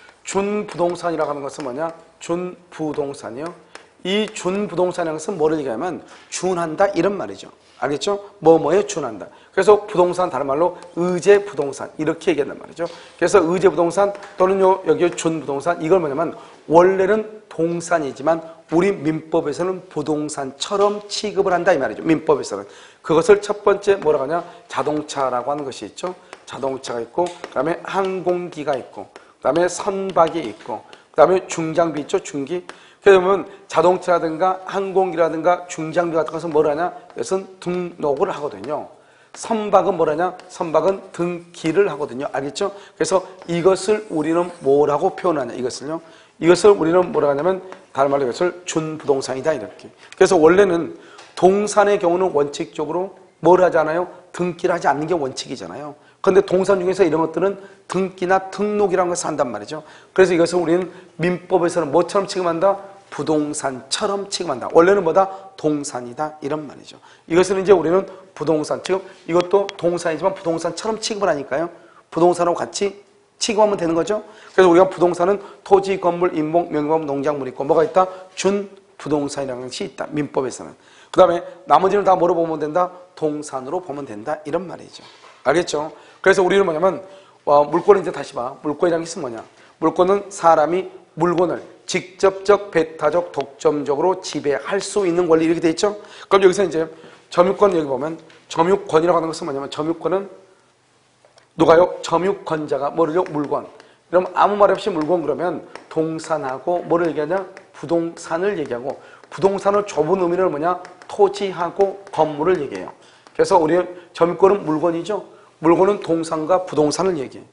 준부동산이라고 하는 것은 뭐냐? 준부동산이요. 이 준부동산이라는 것은 뭐를 얘기하면 준한다 이런 말이죠. 알겠죠? 뭐뭐에 준한다. 그래서 부동산 다른 말로 의제부동산 이렇게 얘기한단 말이죠. 그래서 의제부동산 또는 요 여기 준부동산 이걸 뭐냐면 원래는 동산이지만 우리 민법에서는 부동산처럼 취급을 한다 이 말이죠. 민법에서는 그것을 첫 번째 뭐라고 하냐? 자동차라고 하는 것이 있죠. 자동차가 있고 그다음에 항공기가 있고 그다음에 선박이 있고 그다음에 중장비 있죠. 중기. 그러면 자동차라든가 항공기라든가 중장비 같은 것은 뭘 하냐? 이것은 등록을 하거든요. 선박은 뭘 하냐? 선박은 등기를 하거든요. 알겠죠? 그래서 이것을 우리는 뭐라고 표현하냐? 이것을요. 이것을 우리는 뭐라 하냐면 다른 말로 이것을 준부동산이다 이렇게. 그래서 원래는 동산의 경우는 원칙적으로 뭘 하잖아요? 등기를 하지 않는 게 원칙이잖아요. 그런데 동산 중에서 이런 것들은 등기나 등록이라는 것을 한단 말이죠. 그래서 이것을 우리는 민법에서는 뭐처럼 취급한다? 부동산처럼 취급한다. 원래는 뭐다? 동산이다. 이런 말이죠. 이것은 이제 우리는 부동산 취급, 이것도 동산이지만 부동산처럼 취급을 하니까요. 부동산하고 같이 취급하면 되는 거죠. 그래서 우리가 부동산은 토지, 건물, 인목, 명의법, 농작물 있고 뭐가 있다? 준부동산이라는 것이 있다. 민법에서는. 그 다음에 나머지는 다 뭐로 보면 된다? 동산으로 보면 된다. 이런 말이죠. 알겠죠? 그래서 우리는 뭐냐면 어, 물권은 이제 다시 봐. 물권이라는 것은 뭐냐? 물권은 사람이 물건을 직접적, 배타적, 독점적으로 지배할 수 있는 권리 이렇게 돼 있죠? 그럼 여기서 이제 점유권 여기 보면 점유권이라고 하는 것은 뭐냐면 점유권은 누가요? 점유권자가 뭐를요? 물건. 그럼 아무 말 없이 물건 그러면 동산하고 뭐를 얘기하냐? 부동산을 얘기하고 부동산을 좁은 의미를 뭐냐? 토지하고 건물을 얘기해요. 그래서 우리 점유권은 물건이죠. 물건은 동산과 부동산을 얘기해.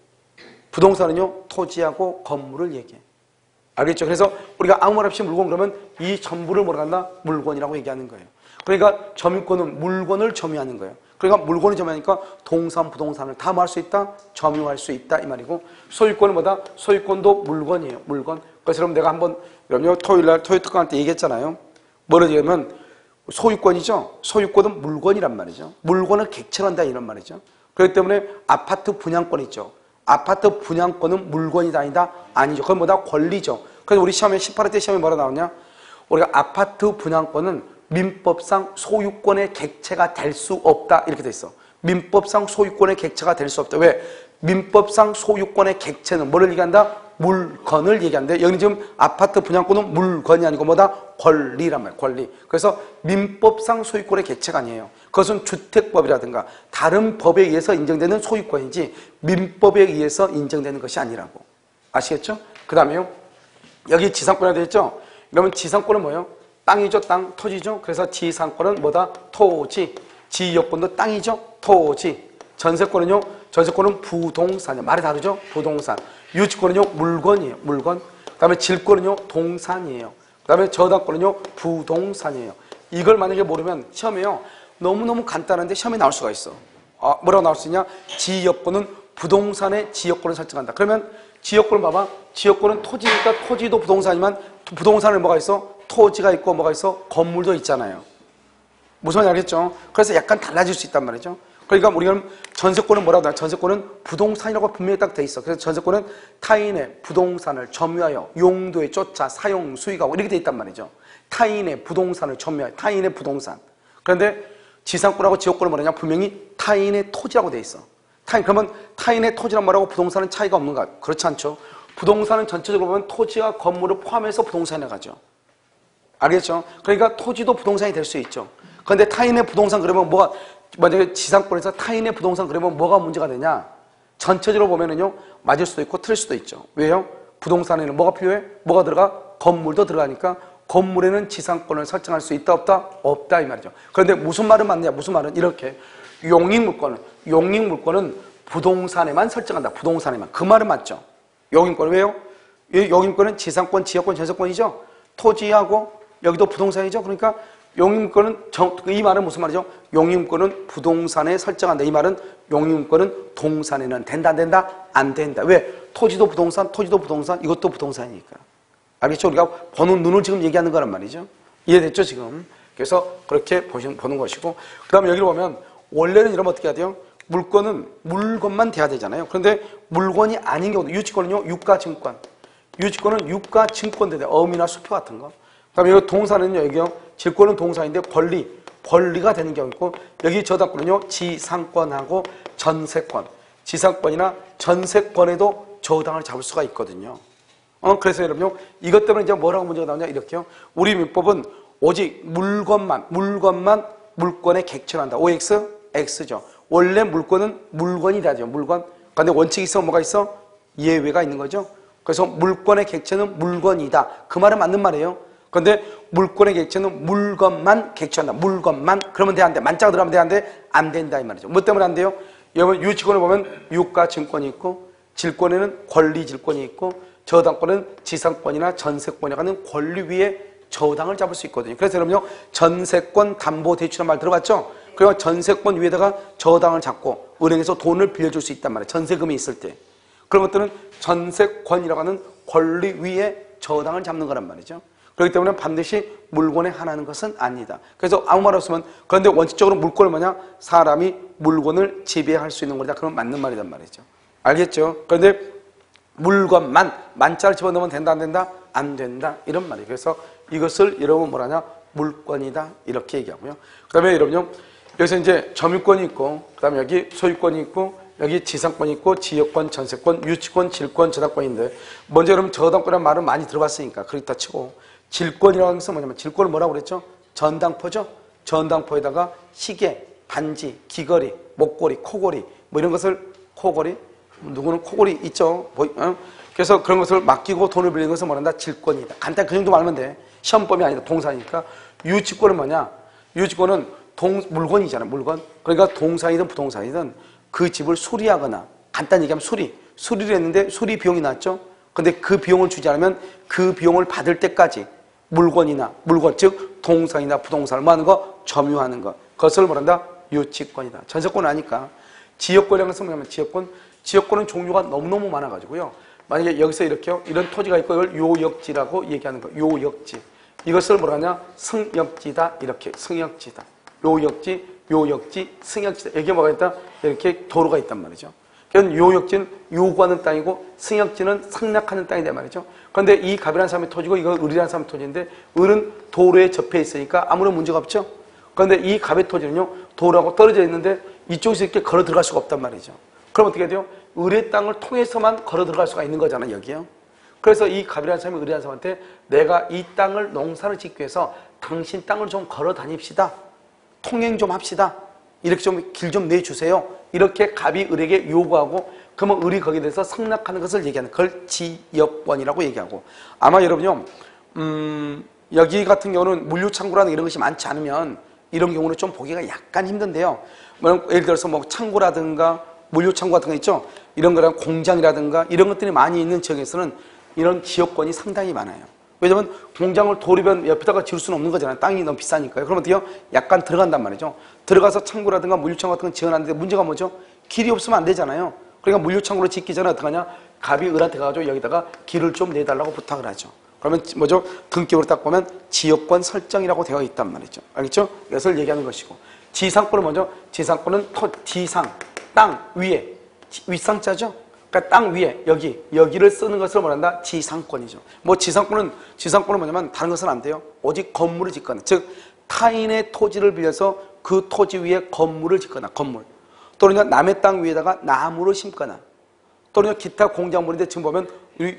부동산은요 토지하고 건물을 얘기해. 알겠죠? 그래서 우리가 아무 말 없이 물건 그러면 이 전부를 뭐라 한다? 물건이라고 얘기하는 거예요. 그러니까 점유권은 물건을 점유하는 거예요. 그러니까 물건을 점유하니까 동산, 부동산을 다 뭐 할 수 있다? 점유할 수 있다 이 말이고 소유권은 뭐다? 소유권도 물건이에요. 물건. 그래서 여러분 내가 한번 여러분 토요일날 토요 특강할 때 얘기했잖아요. 뭐를 얘기하면 소유권이죠. 소유권은 물건이란 말이죠. 물건을 객체로 한다 이런 말이죠. 그렇기 때문에 아파트 분양권 있죠. 아파트 분양권은 물건이다 아니다? 아니죠. 그건 뭐다? 권리죠. 그래서 우리 시험에 십팔 회 때 시험에 뭐라 나오냐? 우리가 아파트 분양권은 민법상 소유권의 객체가 될 수 없다 이렇게 돼 있어. 민법상 소유권의 객체가 될 수 없다. 왜? 민법상 소유권의 객체는 뭐를 얘기한다? 물건을 얘기하는데 여기는 지금 아파트 분양권은 물건이 아니고 뭐다? 권리란 말이야. 권리. 그래서 민법상 소유권의 객체가 아니에요. 그것은 주택법이라든가 다른 법에 의해서 인정되는 소유권이지 민법에 의해서 인정되는 것이 아니라고. 아시겠죠? 그 다음에요. 여기 지상권이라고 되어 있죠? 그러면 지상권은 뭐예요? 땅이죠. 땅. 토지죠. 그래서 지상권은 뭐다? 토지. 지역권도 땅이죠. 토지. 전세권은요? 전세권은 부동산이에요. 말이 다르죠? 부동산. 유치권은요? 물건이에요. 물건. 그 다음에 질권은요? 동산이에요. 그 다음에 저당권은요? 부동산이에요. 이걸 만약에 모르면 시험에요. 너무너무 간단한데 시험에 나올 수가 있어. 아, 뭐라고 나올 수 있냐? 지역권은 부동산의 지역권을 설정한다. 그러면 지역권을 봐봐. 지역권은 토지니까 토지도 부동산이지만 부동산에 뭐가 있어? 토지가 있고 뭐가 있어? 건물도 있잖아요. 무슨 말인지 알겠죠? 그래서 약간 달라질 수 있단 말이죠. 그러니까 우리가 전세권은 뭐라고 하냐? 전세권은 부동산이라고 분명히 딱 돼 있어. 그래서 전세권은 타인의 부동산을 점유하여 용도에 쫓아 사용, 수익하고 이렇게 돼 있단 말이죠. 타인의 부동산을 점유하여 타인의 부동산. 그런데 지상권하고 지역권은 뭐냐면 분명히 타인의 토지라고 돼 있어. 타인, 그러면 타인의 토지란 말하고 부동산은 차이가 없는가? 그렇지 않죠. 부동산은 전체적으로 보면 토지와 건물을 포함해서 부동산에 가죠. 알겠죠? 그러니까 토지도 부동산이 될 수 있죠. 그런데 타인의 부동산 그러면 뭐가, 만약에 지상권에서 타인의 부동산 그러면 뭐가 문제가 되냐? 전체적으로 보면은요, 맞을 수도 있고 틀릴 수도 있죠. 왜요? 부동산에는 뭐가 필요해? 뭐가 들어가? 건물도 들어가니까 건물에는 지상권을 설정할 수 있다 없다? 없다 이 말이죠. 그런데 무슨 말은 맞냐? 무슨 말은 이렇게 용익물권은 용익물권은 부동산에만 설정한다. 부동산에만. 그 말은 맞죠. 용익권 왜요? 용익권은 지상권, 지역권, 전세권이죠. 토지하고 여기도 부동산이죠. 그러니까 용익권은 정, 이 말은 무슨 말이죠? 용익권은 부동산에 설정한다. 이 말은 용익권은 동산에는 된다 안 된다? 안 된다. 왜? 토지도 부동산, 토지도 부동산, 이것도 부동산이니까. 알겠죠? 우리가 보는 눈을 지금 얘기하는 거란 말이죠. 이해됐죠 지금? 그래서 그렇게 보시는, 보는 것이고, 그 다음에 여기를 보면 원래는 이러면 어떻게 해야 돼요? 물건은 물건만 돼야 되잖아요. 그런데 물건이 아닌 경우도 유치권은요, 유가증권. 유치권은 유가증권 돼야 돼요. 어음이나 수표 같은 거. 그 다음에 여기 동산은요, 여기요, 질권은 동산인데 권리, 권리가 되는 경우 있고, 여기 저당권은요, 지상권하고 전세권. 지상권이나 전세권에도 저당을 잡을 수가 있거든요. 어, 그래서 여러분요, 이것 때문에 이제 뭐라고 문제가 나오냐, 이렇게요. 우리 민법은 오직 물건만, 물건만 물건에 객체한다. 오엑스, X죠. 원래 물건은 물건이 되죠, 물건. 그런데 원칙이 있어, 뭐가 있어? 예외가 있는 거죠. 그래서 물건의 객체는 물건이다. 그 말은 맞는 말이에요. 그런데 물건의 객체는 물건만 객체한다. 물건만. 그러면 돼, 안 돼? 만자가 들어가면 돼, 안 돼? 안 된다, 이 말이죠. 뭐 때문에 안 돼요? 여러분, 유치권을 보면 유가증권이 있고, 질권에는 권리질권이 있고, 저당권은 지상권이나 전세권이라고 하는 권리 위에 저당을 잡을 수 있거든요. 그래서 여러분요, 전세권 담보대출이라는 말 들어봤죠? 그리고 전세권 위에다가 저당을 잡고 은행에서 돈을 빌려줄 수 있단 말이에요. 전세금이 있을 때. 그런 것들은 전세권이라고 하는 권리 위에 저당을 잡는 거란 말이죠. 그렇기 때문에 반드시 물건에 하나는 것은 아니다. 그래서 아무 말 없으면, 그런데 원칙적으로 물건은 뭐냐? 사람이 물건을 지배할 수 있는 거다. 그러면 맞는 말이란 말이죠. 알겠죠? 그런데 물건만, 만자를 집어넣으면 된다 안 된다? 안 된다. 이런 말이에요. 그래서 이것을 여러분 뭐라냐? 물건이다. 이렇게 얘기하고요. 그 다음에 여러분요, 여기서 이제 점유권이 있고, 그 다음에 여기 소유권이 있고, 여기 지상권이 있고, 지역권, 전세권, 유치권, 질권, 저당권인데, 먼저 여러분 저당권이라는 말은 많이 들어봤으니까 그렇다 치고, 질권이라는 것은 뭐냐면, 질권은 뭐라고 그랬죠? 전당포죠? 전당포에다가 시계, 반지, 귀걸이, 목걸이, 코걸이, 뭐 이런 것을, 코걸이, 누구는 코걸이 있죠? 그래서 그런 것을 맡기고 돈을 빌리는 것을 뭐란다? 질권이다. 간단히 그 정도 말하면 돼. 시험범위 아니다. 동사니까. 유치권은 뭐냐? 유치권은 동, 물건이잖아요. 물건. 그러니까 동산이든 부동산이든 그 집을 수리하거나, 간단히 얘기하면 수리. 수리를 했는데 수리 비용이 났죠? 근데 그 비용을 주지 않으면 그 비용을 받을 때까지 물건이나, 물건, 즉 동산이나 부동산을 뭐 하는 거? 점유하는 거. 그것을 뭐란다? 유치권이다. 전세권은 아니까. 지역권이라는 것은 뭐냐면 지역권. 지역권은 종류가 너무너무 많아가지고요. 만약에 여기서 이렇게요, 이런 토지가 있고 이걸 요역지라고 얘기하는 거. 요역지. 이것을 뭐라 하냐? 승역지다. 이렇게. 승역지다. 요역지, 요역지, 승역지다. 여기에 뭐가 있다? 이렇게 도로가 있단 말이죠. 그러니까 요역지는 요구하는 땅이고 승역지는 상락하는 땅이란 말이죠. 그런데 이 갑이라는 사람의 토지고 이거 을이라는 사람의 토지인데 을은 도로에 접해 있으니까 아무런 문제가 없죠. 그런데 이 갑의 토지는요, 도로하고 떨어져 있는데 이쪽에서 이렇게 걸어 들어갈 수가 없단 말이죠. 그럼 어떻게 돼요? 을의 땅을 통해서만 걸어 들어갈 수가 있는 거잖아요, 여기요. 그래서 이 갑이라는 사람이 을이라는 사람한테 내가 이 땅을 농사를 짓기 위해서 당신 땅을 좀 걸어 다닙시다. 통행 좀 합시다. 이렇게 좀 길 좀 내주세요. 이렇게 갑이 을에게 요구하고, 그러면 을이 거기에 대해서 상납하는 것을 얘기하는 그걸 지역권이라고 얘기하고, 아마 여러분요, 음, 여기 같은 경우는 물류창고라는 이런 것이 많지 않으면 이런 경우는 좀 보기가 약간 힘든데요. 예를 들어서 뭐 창고라든가 물류창고 같은 거 있죠? 이런 거랑 공장이라든가 이런 것들이 많이 있는 지역에서는 이런 지역권이 상당히 많아요. 왜냐면 공장을 도로변 옆에다가 지을 수는 없는 거잖아요. 땅이 너무 비싸니까요. 그러면 어떻게요? 약간 들어간단 말이죠. 들어가서 창고라든가 물류창고 같은 거 지어놨는데 문제가 뭐죠? 길이 없으면 안 되잖아요. 그러니까 물류창고를 짓기 전에 어떡하냐? 갑이 을한테 가가지고 여기다가 길을 좀 내달라고 부탁을 하죠. 그러면 뭐죠? 등기부로 딱 보면 지역권 설정이라고 되어 있단 말이죠. 알겠죠? 이것을 얘기하는 것이고, 지상권은 먼저, 지상권은 토, 지상, 땅 위에, 윗상자죠? 그러니까 땅 위에, 여기, 여기를 쓰는 것을 말한다? 지상권이죠. 뭐 지상권은, 지상권은 뭐냐면 다른 것은 안 돼요. 오직 건물을 짓거나, 즉 타인의 토지를 빌려서 그 토지 위에 건물을 짓거나, 건물. 또는 남의 땅 위에다가 나무를 심거나, 또는 기타 공작물인데 지금 보면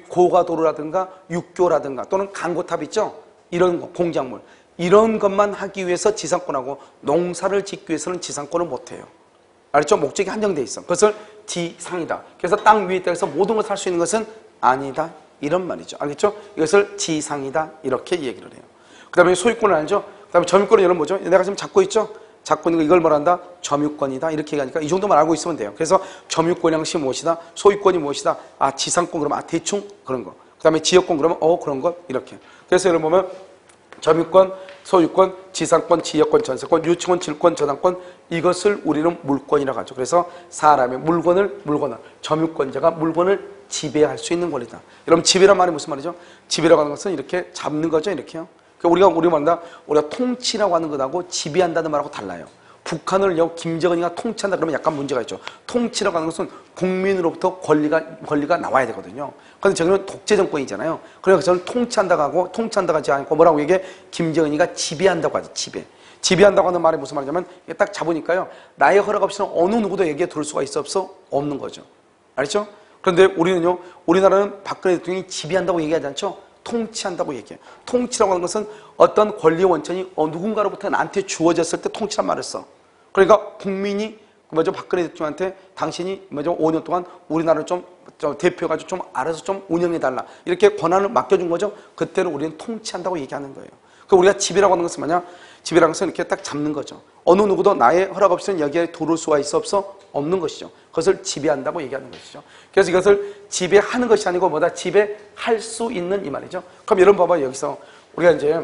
고가도로라든가 육교라든가 또는 강고탑 있죠? 이런 공작물. 이런 것만 하기 위해서 지상권하고 농사를 짓기 위해서는 지상권을 못해요. 알았죠? 목적이 한정돼 있어. 그것을 지상이다. 그래서 땅 위에 땅에서 모든 것을 할 수 있는 것은 아니다. 이런 말이죠. 알겠죠? 이것을 지상이다. 이렇게 얘기를 해요. 그 다음에 소유권을 알죠? 그 다음에 점유권은 여러분 뭐죠? 내가 지금 잡고 있죠? 잡고 있는 거 이걸 뭐란다? 점유권이다. 이렇게 얘기하니까 이 정도만 알고 있으면 돼요. 그래서 점유권 양식 무엇이다? 소유권이 무엇이다? 아, 지상권 그러면 아, 대충 그런 거. 그 다음에 지역권 그러면 어, 그런 것. 이렇게. 그래서 여러분 보면 점유권, 소유권, 지상권, 지역권, 전세권, 유치권, 질권, 저당권 이것을 우리는 물권이라고 하죠. 그래서 사람의 물건을 물건을 점유권자가 물건을 지배할 수 있는 권리다. 여러분 지배란 말이 무슨 말이죠? 지배라고 하는 것은 이렇게 잡는 거죠. 이렇게요. 그러니까 우리가 우리 말한다. 우리가 통치라고 하는 것하고 지배한다는 말하고 달라요. 북한을요 김정은이가 통치한다 그러면 약간 문제가 있죠. 통치라고 하는 것은 국민으로부터 권리가 권리가 나와야 되거든요. 그런데 저기는 독재 정권이잖아요. 그래서 저는 통치한다고 하고 통치한다고 하지 않고 뭐라고 얘기해? 김정은이가 지배한다고 하지. 지배. 지배한다고 하는 말이 무슨 말이냐면 딱 잡으니까요. 나의 허락 없이는 어느 누구도 얘기에 들을 수가 있어 없어? 없는 거죠. 알겠죠? 그런데 우리는요. 우리나라는 박근혜 대통령이 지배한다고 얘기하지 않죠? 통치한다고 얘기해요. 통치라고 하는 것은 어떤 권리 원천이 어, 누군가로부터 나한테 주어졌을 때 통치란 말을 써. 그러니까 국민이 먼저 박근혜 대통령한테 당신이 먼저 오 년 동안 우리나라를 좀 대표해가지고 좀 알아서 좀 운영해달라. 이렇게 권한을 맡겨준 거죠. 그때는 우리는 통치한다고 얘기하는 거예요. 그러니까 우리가 지배라고 하는 것은 뭐냐? 지배라는 것은 이렇게 딱 잡는 거죠. 어느 누구도 나의 허락 없이는 여기에 들어올 수가 있어 없어? 없는 것이죠. 그것을 지배한다고 얘기하는 것이죠. 그래서 이것을 지배하는 것이 아니고 뭐다? 지배할 수 있는 이 말이죠. 그럼 여러분 봐봐요. 여기서 우리가 이제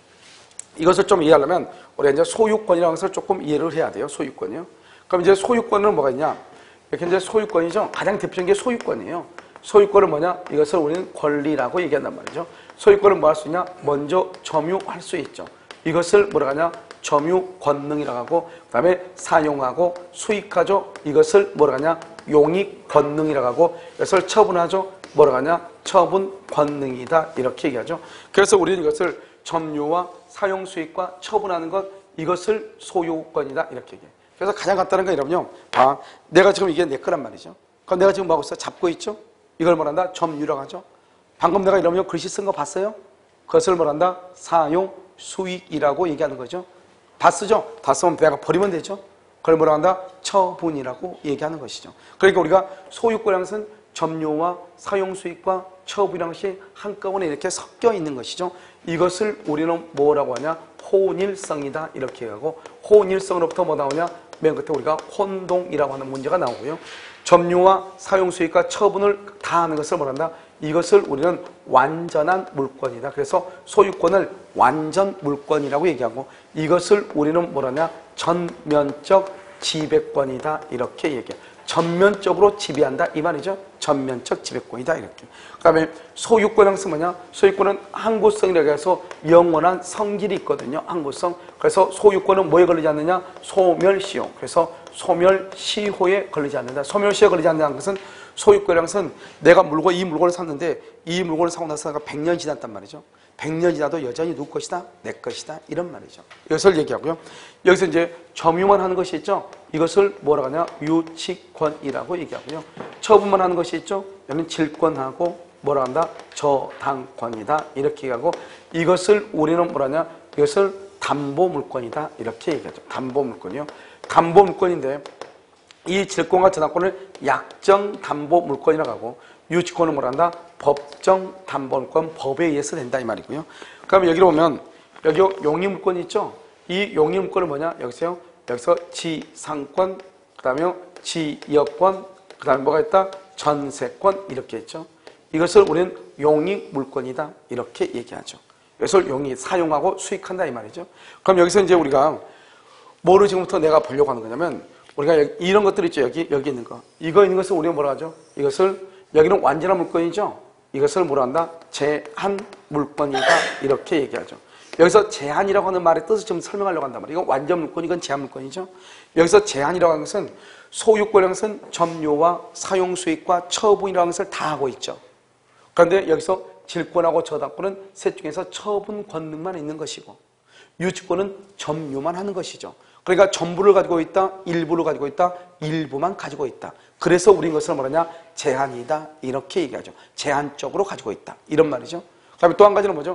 이것을 좀 이해하려면 우리가 이제 소유권이라는 것을 조금 이해를 해야 돼요. 소유권이요. 그럼 이제 소유권은 뭐가 있냐? 이렇게 이제 소유권이죠. 가장 대표적인 게 소유권이에요. 소유권은 뭐냐? 이것을 우리는 권리라고 얘기한단 말이죠. 소유권은 뭐 할 수 있냐? 먼저 점유할 수 있죠. 이것을 뭐라고 하냐? 점유 권능이라고 하고 그 다음에 사용하고 수익하죠. 이것을 뭐라고 하냐? 용익 권능이라고 하고 이것을 처분하죠. 뭐라고 하냐? 처분 권능이다. 이렇게 얘기하죠. 그래서 우리는 이것을 점유와 사용 수익과 처분하는 것 이것을 소유권이다. 이렇게 얘기해요. 그래서 가장 간단한 건 여러분요. 봐. 내가 지금 이게 내 거란 말이죠. 그럼 내가 지금 뭐 하고 있어? 잡고 있죠? 이걸 뭐란다? 점유라고 하죠. 방금 내가 여러분요. 글씨 쓴 거 봤어요? 그것을 뭐란다? 사용 수익이라고 얘기하는 거죠. 다 쓰죠? 다 쓰면 내가 버리면 되죠? 그걸 뭐라고 한다? 처분이라고 얘기하는 것이죠. 그러니까 우리가 소유권이라는 것은 점유와 사용 수익과 처분이라는 것이 한꺼번에 이렇게 섞여 있는 것이죠. 이것을 우리는 뭐라고 하냐? 혼일성이다. 이렇게 하고 혼일성으로부터 뭐 나오냐? 맨 끝에 우리가 혼동이라고 하는 문제가 나오고요. 점유와 사용 수익과 처분을 다 하는 것을 뭐란다? 이것을 우리는 완전한 물권이다. 그래서 소유권을 완전 물권이라고 얘기하고 이것을 우리는 뭐라냐? 전면적 지배권이다. 이렇게 얘기해요. 전면적으로 지배한다. 이 말이죠. 전면적 지배권이다. 이렇게. 그 다음에 소유권은 뭐냐? 소유권은 항구성이라고 해서 영원한 성질이 있거든요. 항구성. 그래서 소유권은 뭐에 걸리지 않느냐? 소멸시효. 그래서 소멸시효에 걸리지 않는다. 소멸시효에 걸리지 않는다는 것은 소유권이라는 것은 내가 물건, 이 물건을 샀는데 이 물건을 사고 나서 백 년이 지났단 말이죠. 백 년이 지나도 여전히 누구 것이다? 내 것이다. 이런 말이죠. 이것을 얘기하고요. 여기서 이제 점유만 하는 것이 있죠. 이것을 뭐라고 하냐? 유치권이라고 얘기하고요. 처분만 하는 것이 있죠. 여기는 질권하고 뭐라 한다? 저당권이다. 이렇게 얘기하고 이것을 우리는 뭐라 하냐? 이것을 담보물권이다. 이렇게 얘기하죠. 담보물권이요. 담보물권인데 이 질권과 저당권을 약정담보물권이라고 하고 유치권은 뭐라 한다? 법정담보물권, 법에 의해서 된다 이 말이고요. 그러면 여기로 보면 여기 용의물권이 있죠? 이 용의물권은 뭐냐? 여기서요. 여기서 지상권, 그 다음에 지역권, 그 다음에 뭐가 있다? 전세권 이렇게 있죠. 이것을 우리는 용의물권이다 이렇게 얘기하죠. 이것을 용의, 사용하고 수익한다 이 말이죠. 그럼 여기서 이제 우리가 뭐를 지금부터 내가 보려고 하는 거냐면 우리가 여기, 이런 것들 있죠. 여기 여기 있는 거. 이거 있는 것을 우리가 뭐라 하죠? 이것을 여기는 완전한 물권이죠. 이것을 뭐라 한다? 제한 물권이다. 이렇게 얘기하죠. 여기서 제한이라고 하는 말의 뜻을 좀 설명하려고 한단 말이에요. 이건 완전 물권, 이건 제한 물권이죠. 여기서 제한이라고 하는 것은 소유권이라는 것은 점유와 사용 수익과 처분이라는 것을 다 하고 있죠. 그런데 여기서 질권하고 저당권은 셋 중에서 처분 권능만 있는 것이고 유치권은 점유만 하는 것이죠. 그러니까 전부를 가지고 있다, 일부를 가지고 있다, 일부만 가지고 있다. 그래서 우린 것을 뭐라냐? 제한이다. 이렇게 얘기하죠. 제한적으로 가지고 있다. 이런 말이죠. 그 다음에 또 한 가지는 뭐죠?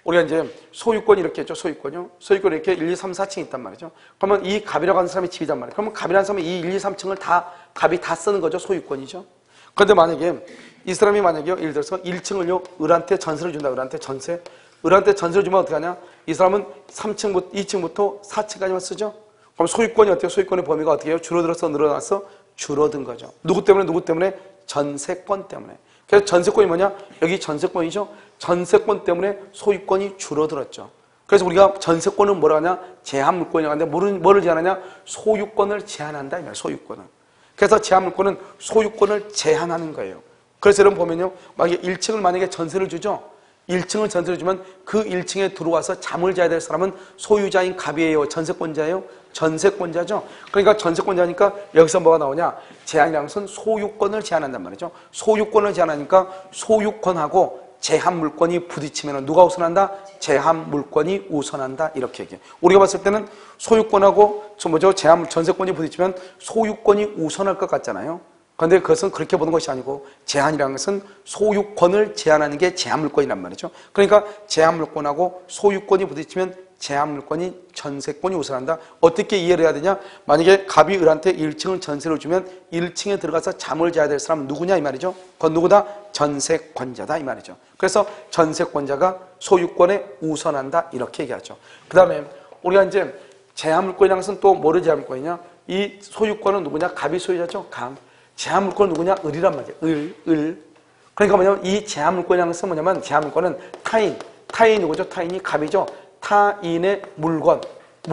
우리가 이제 소유권이 이렇게 있죠. 소유권이요. 소유권이 이렇게 일, 이, 삼, 사 층이 있단 말이죠. 그러면 이 갑이라고 하는 사람이 집이단 말이에요. 그러면 갑이라는 사람이 이 일, 이, 삼 층을 다, 갑이 다 쓰는 거죠. 소유권이죠. 그런데 만약에 이 사람이 만약에 예를 들어서 일 층을요, 을한테 전세를 준다. 을한테 전세. 을한테 전세를 주면 어떻게 하냐? 이 사람은 삼 층부터, 이 층부터 사 층까지만 쓰죠. 그럼 소유권이 어때요? 소유권의 범위가 어떻게 해요? 줄어들어서 늘어나서 줄어든 거죠. 누구 때문에? 누구 때문에? 전세권 때문에. 그래서 전세권이 뭐냐? 여기 전세권이죠. 전세권 때문에 소유권이 줄어들었죠. 그래서 우리가 전세권은 뭐라 하냐? 제한물권이라고 하는데 뭐를, 뭐를 제한하냐? 소유권을 제한한다. 이 말이에요. 소유권을. 그래서 제한물권은 소유권을 제한하는 거예요. 그래서 여러분 보면요. 만약에 일 층을 만약에 전세를 주죠. 일 층을 전세를 주면 그 일 층에 들어와서 잠을 자야 될 사람은 소유자인 갑이에요? 전세권자예요? 전세권자죠. 그러니까 전세권자니까 여기서 뭐가 나오냐? 제한이라는 것은 소유권을 제한한단 말이죠. 소유권을 제한하니까 소유권하고 제한물권이 부딪히면 누가 우선한다? 제한물권이 우선한다. 이렇게 얘기해요. 우리가 봤을 때는 소유권하고 저 뭐죠? 제한 전세권이 부딪히면 소유권이 우선할 것 같잖아요. 그런데 그것은 그렇게 보는 것이 아니고 제한이라는 것은 소유권을 제한하는 게 제한물권이란 말이죠. 그러니까 제한물권하고 소유권이 부딪히면 제한물권이 전세권이 우선한다. 어떻게 이해를 해야 되냐? 만약에 갑이 을한테 일 층을 전세로 주면 일 층에 들어가서 잠을 자야 될 사람은 누구냐 이 말이죠. 그건 누구다? 전세권자다 이 말이죠. 그래서 전세권자가 소유권에 우선한다 이렇게 얘기하죠. 그 다음에 우리가 이제 제한물권이라는 것은 또 뭐를 제한물권이냐? 이 소유권은 누구냐? 갑이 소유자죠. 갑. 제한물권은 누구냐? 을이란 말이죠. 을, 을. 그러니까 뭐냐면 이 제한물권이라는 것은 뭐냐면 제한물권은 타인, 타인이 누구죠? 타인이 갑이죠. 타인의 물건,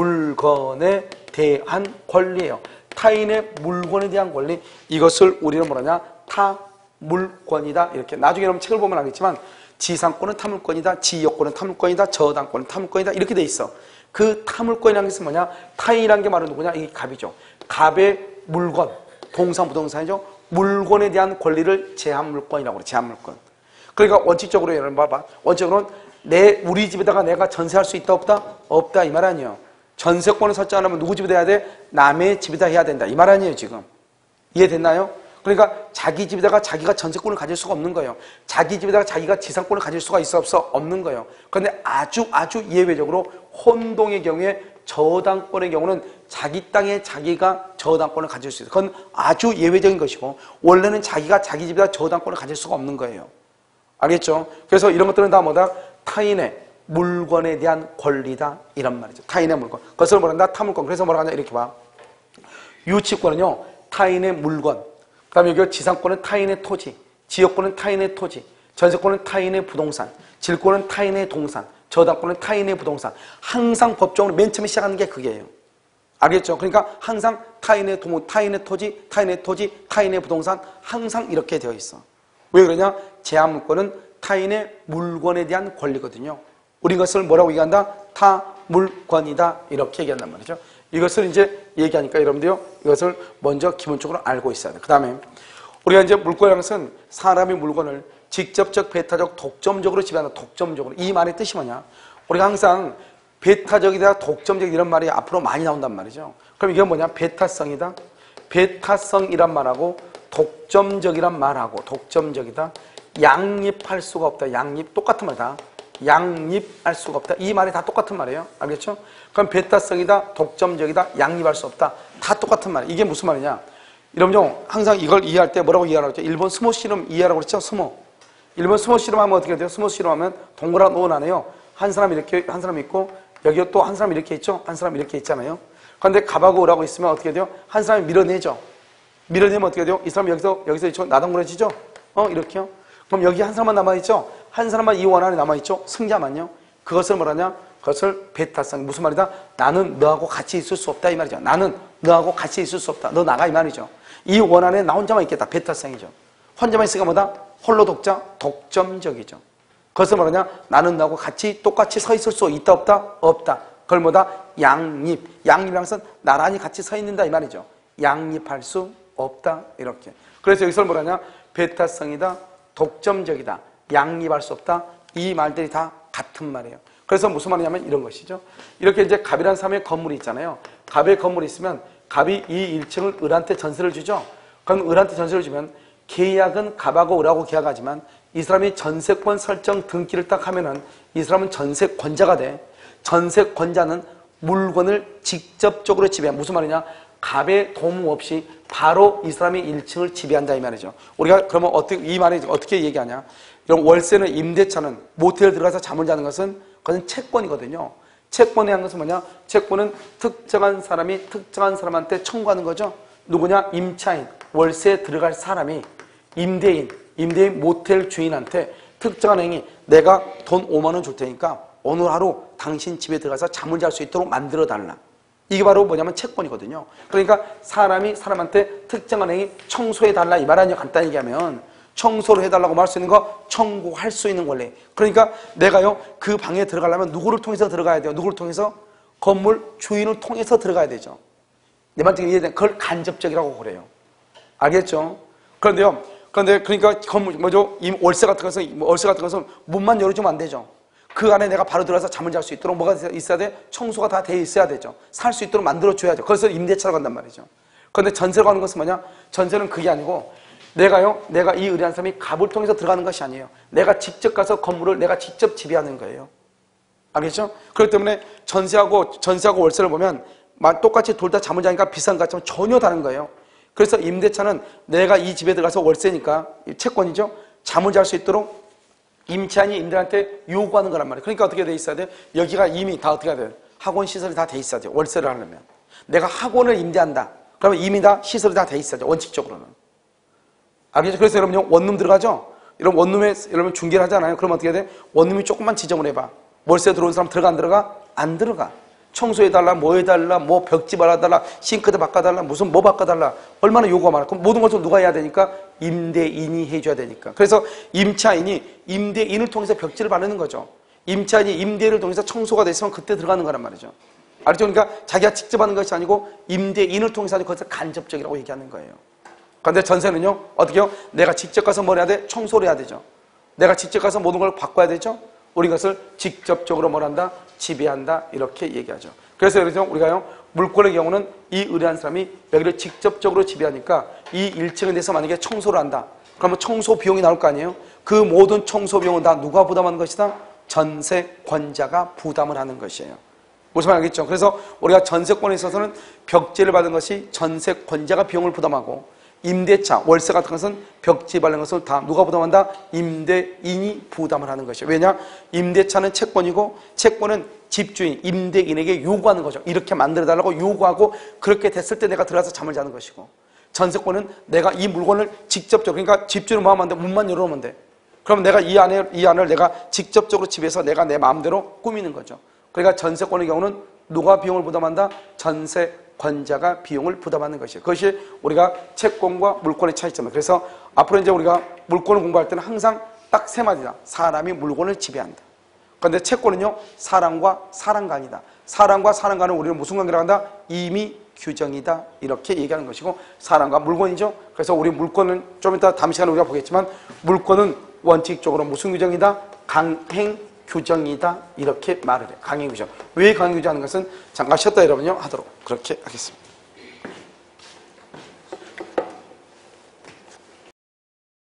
물건에 대한 권리예요. 타인의 물건에 대한 권리, 이것을 우리는 뭐라냐? 타물권이다. 이렇게 나중에 여러분 책을 보면 알겠지만 지상권은 타물권이다, 지역권은 타물권이다, 저당권은 타물권이다 이렇게 돼 있어. 그 타물권이라는 것은 뭐냐? 타인이라는 게 말은 누구냐? 이게 갑이죠. 갑의 물건, 동상 부동산이죠. 물건에 대한 권리를 제한물권이라고 그래. 제한물권. 그러니까 원칙적으로 여러분 봐봐. 원칙적으로는 내 우리 집에다가 내가 전세할 수 있다 없다? 없다 이 말 아니에요. 전세권을 설정하려면 누구 집에다 해야 돼? 남의 집에다 해야 된다 이 말 아니에요 지금. 이해됐나요? 그러니까 자기 집에다가 자기가 전세권을 가질 수가 없는 거예요. 자기 집에다가 자기가 지상권을 가질 수가 있어 없어? 없는 거예요. 그런데 아주 아주 예외적으로 혼동의 경우에 저당권의 경우는 자기 땅에 자기가 저당권을 가질 수 있어요. 그건 아주 예외적인 것이고 원래는 자기가 자기 집에다 저당권을 가질 수가 없는 거예요. 알겠죠? 그래서 이런 것들은 다 뭐다? 타인의 물건에 대한 권리다 이런 말이죠. 타인의 물건. 그것을 뭐란다? 타물권. 그래서 뭐라 하냐 이렇게 봐. 유치권은요 타인의 물건, 그 다음에 여기 지상권은 타인의 토지, 지역권은 타인의 토지, 전세권은 타인의 부동산, 질권은 타인의 동산, 저당권은 타인의 부동산. 항상 법적으로 맨 처음에 시작하는 게 그게예요. 알겠죠? 그러니까 항상 타인의 동, 타인의 토지, 타인의 토지, 타인의 부동산 항상 이렇게 되어 있어. 왜 그러냐? 제한물권은 타인의 물건에 대한 권리거든요. 우리 이것을 뭐라고 얘기한다? 타물권이다 이렇게 얘기한단 말이죠. 이것을 이제 얘기하니까 여러분들요 이것을 먼저 기본적으로 알고 있어야 돼요. 그 다음에 우리가 이제 물권이라는 것은 사람의 물건을 직접적, 배타적, 독점적으로 지배한다. 독점적으로. 이 말의 뜻이 뭐냐? 우리가 항상 배타적이다, 독점적 이런 말이 앞으로 많이 나온단 말이죠. 그럼 이게 뭐냐? 배타성이다. 배타성이란 말하고 독점적이란 말하고 독점적이다. 양립할 수가 없다. 양립 똑같은 말이다. 양립할 수가 없다. 이 말이 다 똑같은 말이에요. 알겠죠? 그럼 배타성이다, 독점적이다, 양립할 수 없다. 다 똑같은 말이에요. 이게 무슨 말이냐? 여러분 항상 이걸 이해할 때 뭐라고 이해하라고 했죠? 일본 스모 씨름 이해하라고 그랬죠? 스모. 일본 스모 씨름 하면 어떻게 돼요? 스모 씨름 하면 동그란 원 안에요. 한 사람 이렇게 한 사람 있고 여기 또 한 사람 이렇게 있죠? 한 사람 이렇게 있잖아요. 그런데 갑하고 을하고 있으면 어떻게 돼요? 한 사람이 밀어내죠. 밀어내면 어떻게 돼요? 이 사람 여기서 여기서 있죠? 나동그러지죠? 어 이렇게요. 그럼 여기 한 사람만 남아있죠? 한 사람만 이 원 안에 남아있죠? 승자만요. 그것을 뭐라냐? 그것을 배타성. 무슨 말이다? 나는 너하고 같이 있을 수 없다 이 말이죠. 나는 너하고 같이 있을 수 없다. 너 나가 이 말이죠. 이 원 안에 나 혼자만 있겠다. 배타성이죠. 혼자만 있으니까 뭐다? 홀로 독자? 독점적이죠. 그것을 뭐라냐? 나는 너하고 같이 똑같이 서 있을 수 있다 없다? 없다. 그걸 뭐다? 양립. 양립이라는 것은 나란히 같이 서 있는다 이 말이죠. 양립할 수 없다 이렇게. 그래서 여기서 뭐라냐? 배타성이다. 독점적이다. 양립할 수 없다. 이 말들이 다 같은 말이에요. 그래서 무슨 말이냐면 이런 것이죠. 이렇게 이제 갑이라는 사람의 건물이 있잖아요. 갑의 건물이 있으면 갑이 이 일 층을 을한테 전세를 주죠. 그럼 을한테 전세를 주면 계약은 갑하고 을하고 계약하지만 이 사람이 전세권 설정 등기를 딱 하면은 이 사람은 전세권자가 돼. 전세권자는 물건을 직접적으로 지배한. 무슨 말이냐? 갑의 도움 없이 바로 이 사람이 일 층을 지배한다 이 말이죠. 우리가 그러면 어떻게 이 말이 어떻게 얘기하냐? 이런 월세는 임대차는 모텔 들어가서 잠을 자는 것은 그것은 채권이거든요. 채권에 한 것은 뭐냐? 채권은 특정한 사람이 특정한 사람한테 청구하는 거죠. 누구냐? 임차인, 월세에 들어갈 사람이 임대인, 임대인 모텔 주인한테 특정한 행위, 내가 돈 오만 원 줄 테니까 오늘 하루 당신 집에 들어가서 잠을 잘 수 있도록 만들어 달라. 이게 바로 뭐냐면 채권이거든요. 그러니까 사람이 사람한테 특정한 행위 청소해 달라 이 말 아니에요. 간단히 얘기하면 청소를 해달라고 말할 수 있는 거 청구할 수 있는 권리. 그러니까 내가요 그 방에 들어가려면 누구를 통해서 들어가야 돼요? 누구를 통해서? 건물 주인을 통해서 들어가야 되죠. 내 말 지금 이해돼? 그걸 간접적이라고 그래요. 알겠죠? 그런데요. 그런데 그러니까 건물 뭐죠? 이 월세 같은 것은 월세 같은 것은 문만 열어주면 안 되죠. 그 안에 내가 바로 들어가서 잠을 잘 수 있도록 뭐가 있어야 돼? 청소가 다 돼 있어야 되죠. 살 수 있도록 만들어줘야죠. 그래서 임대차라고 한단 말이죠. 그런데 전세라고 하는 것은 뭐냐? 전세는 그게 아니고 내가요, 내가 이 의뢰한 사람이 갑을 통해서 들어가는 것이 아니에요. 내가 직접 가서 건물을 내가 직접 지배하는 거예요. 알겠죠? 그렇기 때문에 전세하고, 전세하고 월세를 보면 똑같이 둘 다 잠을 자니까 비싼 것 같지만 전혀 다른 거예요. 그래서 임대차는 내가 이 집에 들어가서 월세니까 채권이죠. 잠을 잘 수 있도록 임차인이 임대한테 요구하는 거란 말이에요. 그러니까 어떻게 돼 있어야 돼? 여기가 이미 다 어떻게 해야 돼? 학원 시설이 다 돼 있어야 돼. 월세를 하려면. 내가 학원을 임대한다. 그러면 이미 다 시설이 다 돼 있어야 돼. 원칙적으로는. 알겠죠? 그래서 여러분 원룸 들어가죠? 이런 원룸에 여러분 중개를 하잖아요. 그러면 어떻게 돼? 원룸이 조금만 지저분해봐. 월세 들어온 사람 들어가 안 들어가? 안 들어가. 청소해달라, 뭐 해달라, 뭐 벽지 발라달라, 싱크대 바꿔달라, 무슨 뭐 바꿔달라. 얼마나 요구가 많아. 그럼 모든 것을 누가 해야 되니까? 임대인이 해줘야 되니까. 그래서 임차인이 임대인을 통해서 벽지를 바르는 거죠. 임차인이 임대인을 통해서 청소가 됐으면 그때 들어가는 거란 말이죠. 알죠? 그러니까 자기가 직접 하는 것이 아니고 임대인을 통해서 하는 것을 간접적이라고 얘기하는 거예요. 그런데 전세는요, 어떻게 해요? 내가 직접 가서 뭘 해야 돼? 청소를 해야 되죠. 내가 직접 가서 모든 걸 바꿔야 되죠. 우리 것을 직접적으로 뭘 한다? 지배한다. 이렇게 얘기하죠. 그래서 예를 들면 우리가요, 물권의 경우는 이 의뢰한 사람이 여기를 직접적으로 지배하니까 이 일 층에 대해서 만약에 청소를 한다. 그러면 청소 비용이 나올 거 아니에요? 그 모든 청소 비용은 다 누가 부담하는 것이다? 전세권자가 부담을 하는 것이에요. 무슨 말 알겠죠? 그래서 우리가 전세권에 있어서는 벽지를 받은 것이 전세권자가 비용을 부담하고 임대차, 월세 같은 것은 벽지 바른 것을 다 누가 부담한다? 임대인이 부담을 하는 것이에요. 왜냐? 임대차는 채권이고 채권은 집주인, 임대인에게 요구하는 거죠. 이렇게 만들어달라고 요구하고 그렇게 됐을 때 내가 들어가서 잠을 자는 것이고 전세권은 내가 이 물건을 직접적으로 그러니까 집주인은 뭐 하면 돼? 문만 열어놓으면 돼. 그럼 내가 이 안에, 이 안을 내가 직접적으로 집에서 내가 내 마음대로 꾸미는 거죠. 그러니까 전세권의 경우는 누가 비용을 부담한다? 전세 권자가 비용을 부담하는 것이에요. 그것이 우리가 채권과 물권의 차이점이에요. 그래서 앞으로 이제 우리가 물권을 공부할 때는 항상 딱 세 마디다. 사람이 물건을 지배한다. 그런데 채권은요, 사람과 사람 간이다. 사람과 사람 간은 우리는 무슨 관계라고 한다? 임의 규정이다. 이렇게 얘기하는 것이고, 사람과 물건이죠. 그래서 우리 물권은 좀 이따 다음 시간에 우리가 보겠지만, 물권은 원칙적으로 무슨 규정이다? 강행 규정이다. 이렇게 말을 해요. 강행 규정. 왜 강행 규정하는 것은 잠깐 쉬었다 여러분요 하도록 그렇게 하겠습니다.